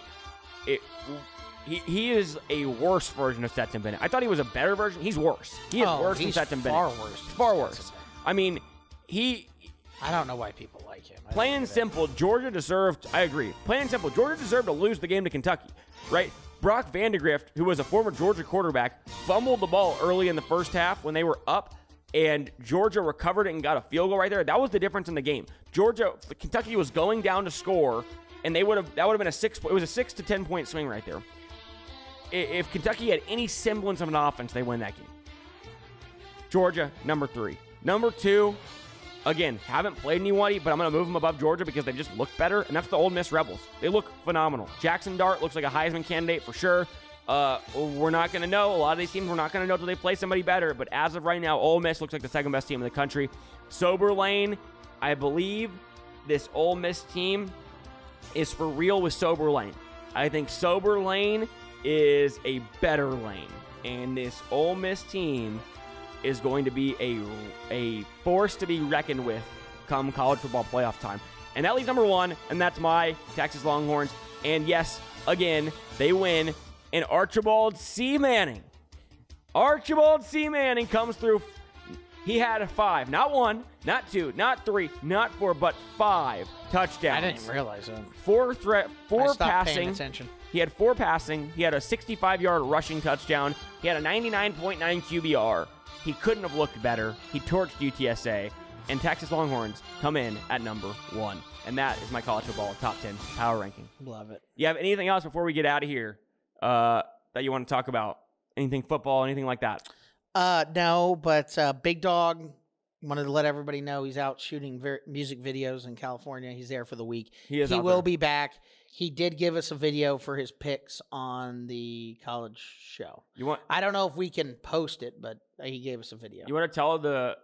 he is a worse version of Stetson Bennett. I thought he was a better version. He's worse. He is worse than Stetson Bennett. Far worse. Far worse. I mean, I don't know why people like him. Plain and simple, Georgia deserved, I agree, plain and simple, Georgia deserved to lose the game to Kentucky, right? Brock Vandegrift, who was a former Georgia quarterback, fumbled the ball early in the first half when they were up, and Georgia recovered it and got a field goal right there. That was the difference in the game. Kentucky was going down to score, and that would have been it was a 6 to 10 point swing right there. If Kentucky had any semblance of an offense, they win that game. Georgia, number 3. Number 2, again, haven't played anybody, but I'm going to move them above Georgia because they just look better, and that's the Ole Miss Rebels. They look phenomenal. Jackson Dart looks like a Heisman candidate for sure. We're not going to know. A lot of these teams, we're not going to know until they play somebody better, but as of right now, Ole Miss looks like the second best team in the country. Sober Lane, I believe this Ole Miss team is for real with Sober Lane. I think Sober Lane is a better lane, and this Ole Miss team is going to be a force to be reckoned with come college football playoff time. And that leaves number 1, and that's my Texas Longhorns. And yes, again, they win, and Archibald C. Manning comes through. He had 5, not 1, not 2, not 3, not 4, but 5 touchdowns. I didn't even realize that. 4 Paying passing. attention. He had 4 passing. He had a 65-yard rushing touchdown. He had a 99.9 QBR. He couldn't have looked better. He torched UTSA. And Texas Longhorns come in at number 1. And that is my college football top 10 power ranking. Love it. You have anything else before we get out of here that you want to talk about? Anything football, anything like that? No, but Big Dog wanted to let everybody know he's out shooting music videos in California. He's there for the week. He will be back. He did give us a video for his picks on the college show. I don't know if we can post it, but he gave us a video. You want to tell the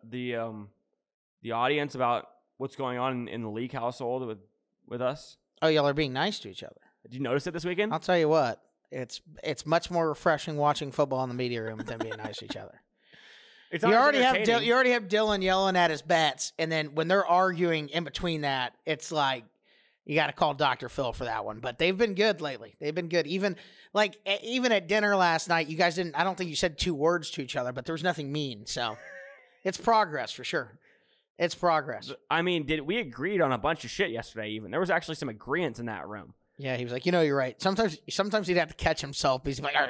audience about what's going on in the league household with us? Oh, y'all are being nice to each other. Did you notice it this weekend? I'll tell you what. It's much more refreshing watching football in the media room than being nice to each other. You already have Dylan yelling at his bets, and then when they're arguing in between that, it's like you got to call Dr. Phil for that one. But they've been good lately. They've been good. Even at dinner last night, you guys didn't. I don't think you said 2 words to each other, but there was nothing mean. So it's progress for sure. It's progress. I mean, we agreed on a bunch of shit yesterday? Even there was actually some agreements in that room. Yeah, he was like, you're right. Sometimes he'd have to catch himself. He's like,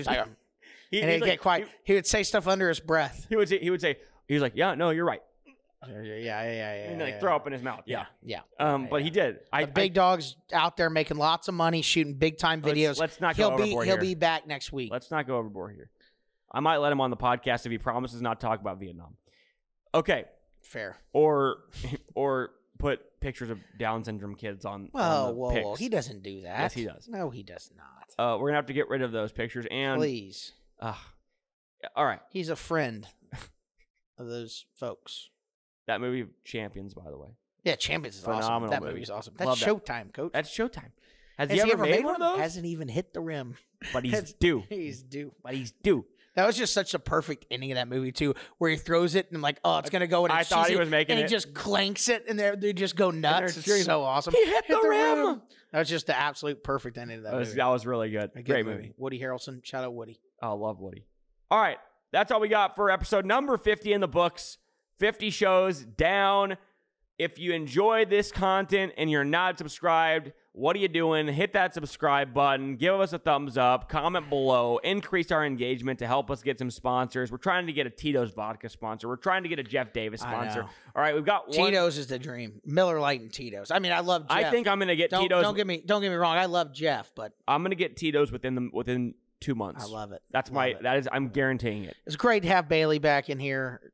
he'd get quiet. He would say stuff under his breath. He would say, yeah, no, you're right. Yeah. And then throw up in his mouth. Yeah. But he did. The Big Dog's out there making lots of money, shooting big time videos. Let's not go overboard here. He'll be back next week. Let's not go overboard here. I might let him on the podcast if he promises not to talk about Vietnam. Okay. Fair. Or put pictures of Down syndrome kids on. Whoa. He doesn't do that. Yes, he does. No, he does not. We're going to have to get rid of those pictures. And please. All right. He's a friend of those folks. That movie, Champions, by the way. Yeah, Champions is phenomenal awesome. That movie's awesome. That's Showtime, Coach. That's Showtime. Has he ever made one of those? Hasn't even hit the rim. But he's due. He's due. But he's due. That was just such a perfect ending of that movie, too, where he throws it, and I'm like, it's going to go. And I thought he was making it. And he just clanks it, and they just go nuts. It's so awesome. He hit the rim. That was just the absolute perfect ending of that movie. That was really good. Great movie. Woody Harrelson. Shout out Woody. I love Woody. All right. That's all we got for episode number 50 in the books. 50 shows down. If you enjoyed this content and you're not subscribed, what are you doing? Hit that subscribe button. Give us a thumbs up. Comment below. Increase our engagement to help us get some sponsors. We're trying to get a Tito's vodka sponsor. We're trying to get a Jeff Davis sponsor. All right, we've got one. Tito's is the dream. Miller Lite and Tito's. I mean, I love Jeff. I think I'm going to get Tito's. Don't get me wrong. I love Jeff, but I'm going to get Tito's within 2 months. I love it. I'm guaranteeing it. It's great to have Bailey back in here.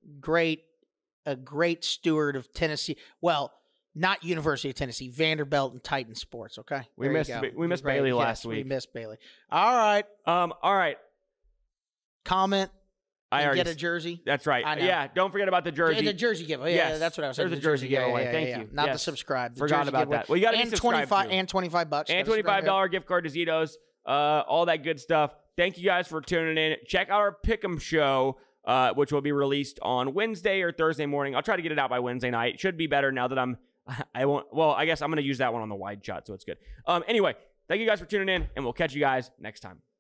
A great steward of Tennessee. Well, not University of Tennessee, Vanderbilt and Titan sports. Okay, we missed Bailey last week. We missed Bailey. All right. All right. Comment. Get a jersey. That's right. Yeah. Don't forget about the jersey. The jersey giveaway. Yeah, that's what I was saying. There's a jersey giveaway. Thank you. Not the subscribe. Forgot about that. Well, you got to be subscribed too. And $25 and $25 gift card to Zito's. All that good stuff. Thank you guys for tuning in. Check out our Pick'em show. Which will be released on Wednesday or Thursday morning. I'll try to get it out by Wednesday night. Should be better now that I guess I'm going to use that one on the wide shot, so it's good. Anyway, thank you guys for tuning in, and we'll catch you guys next time.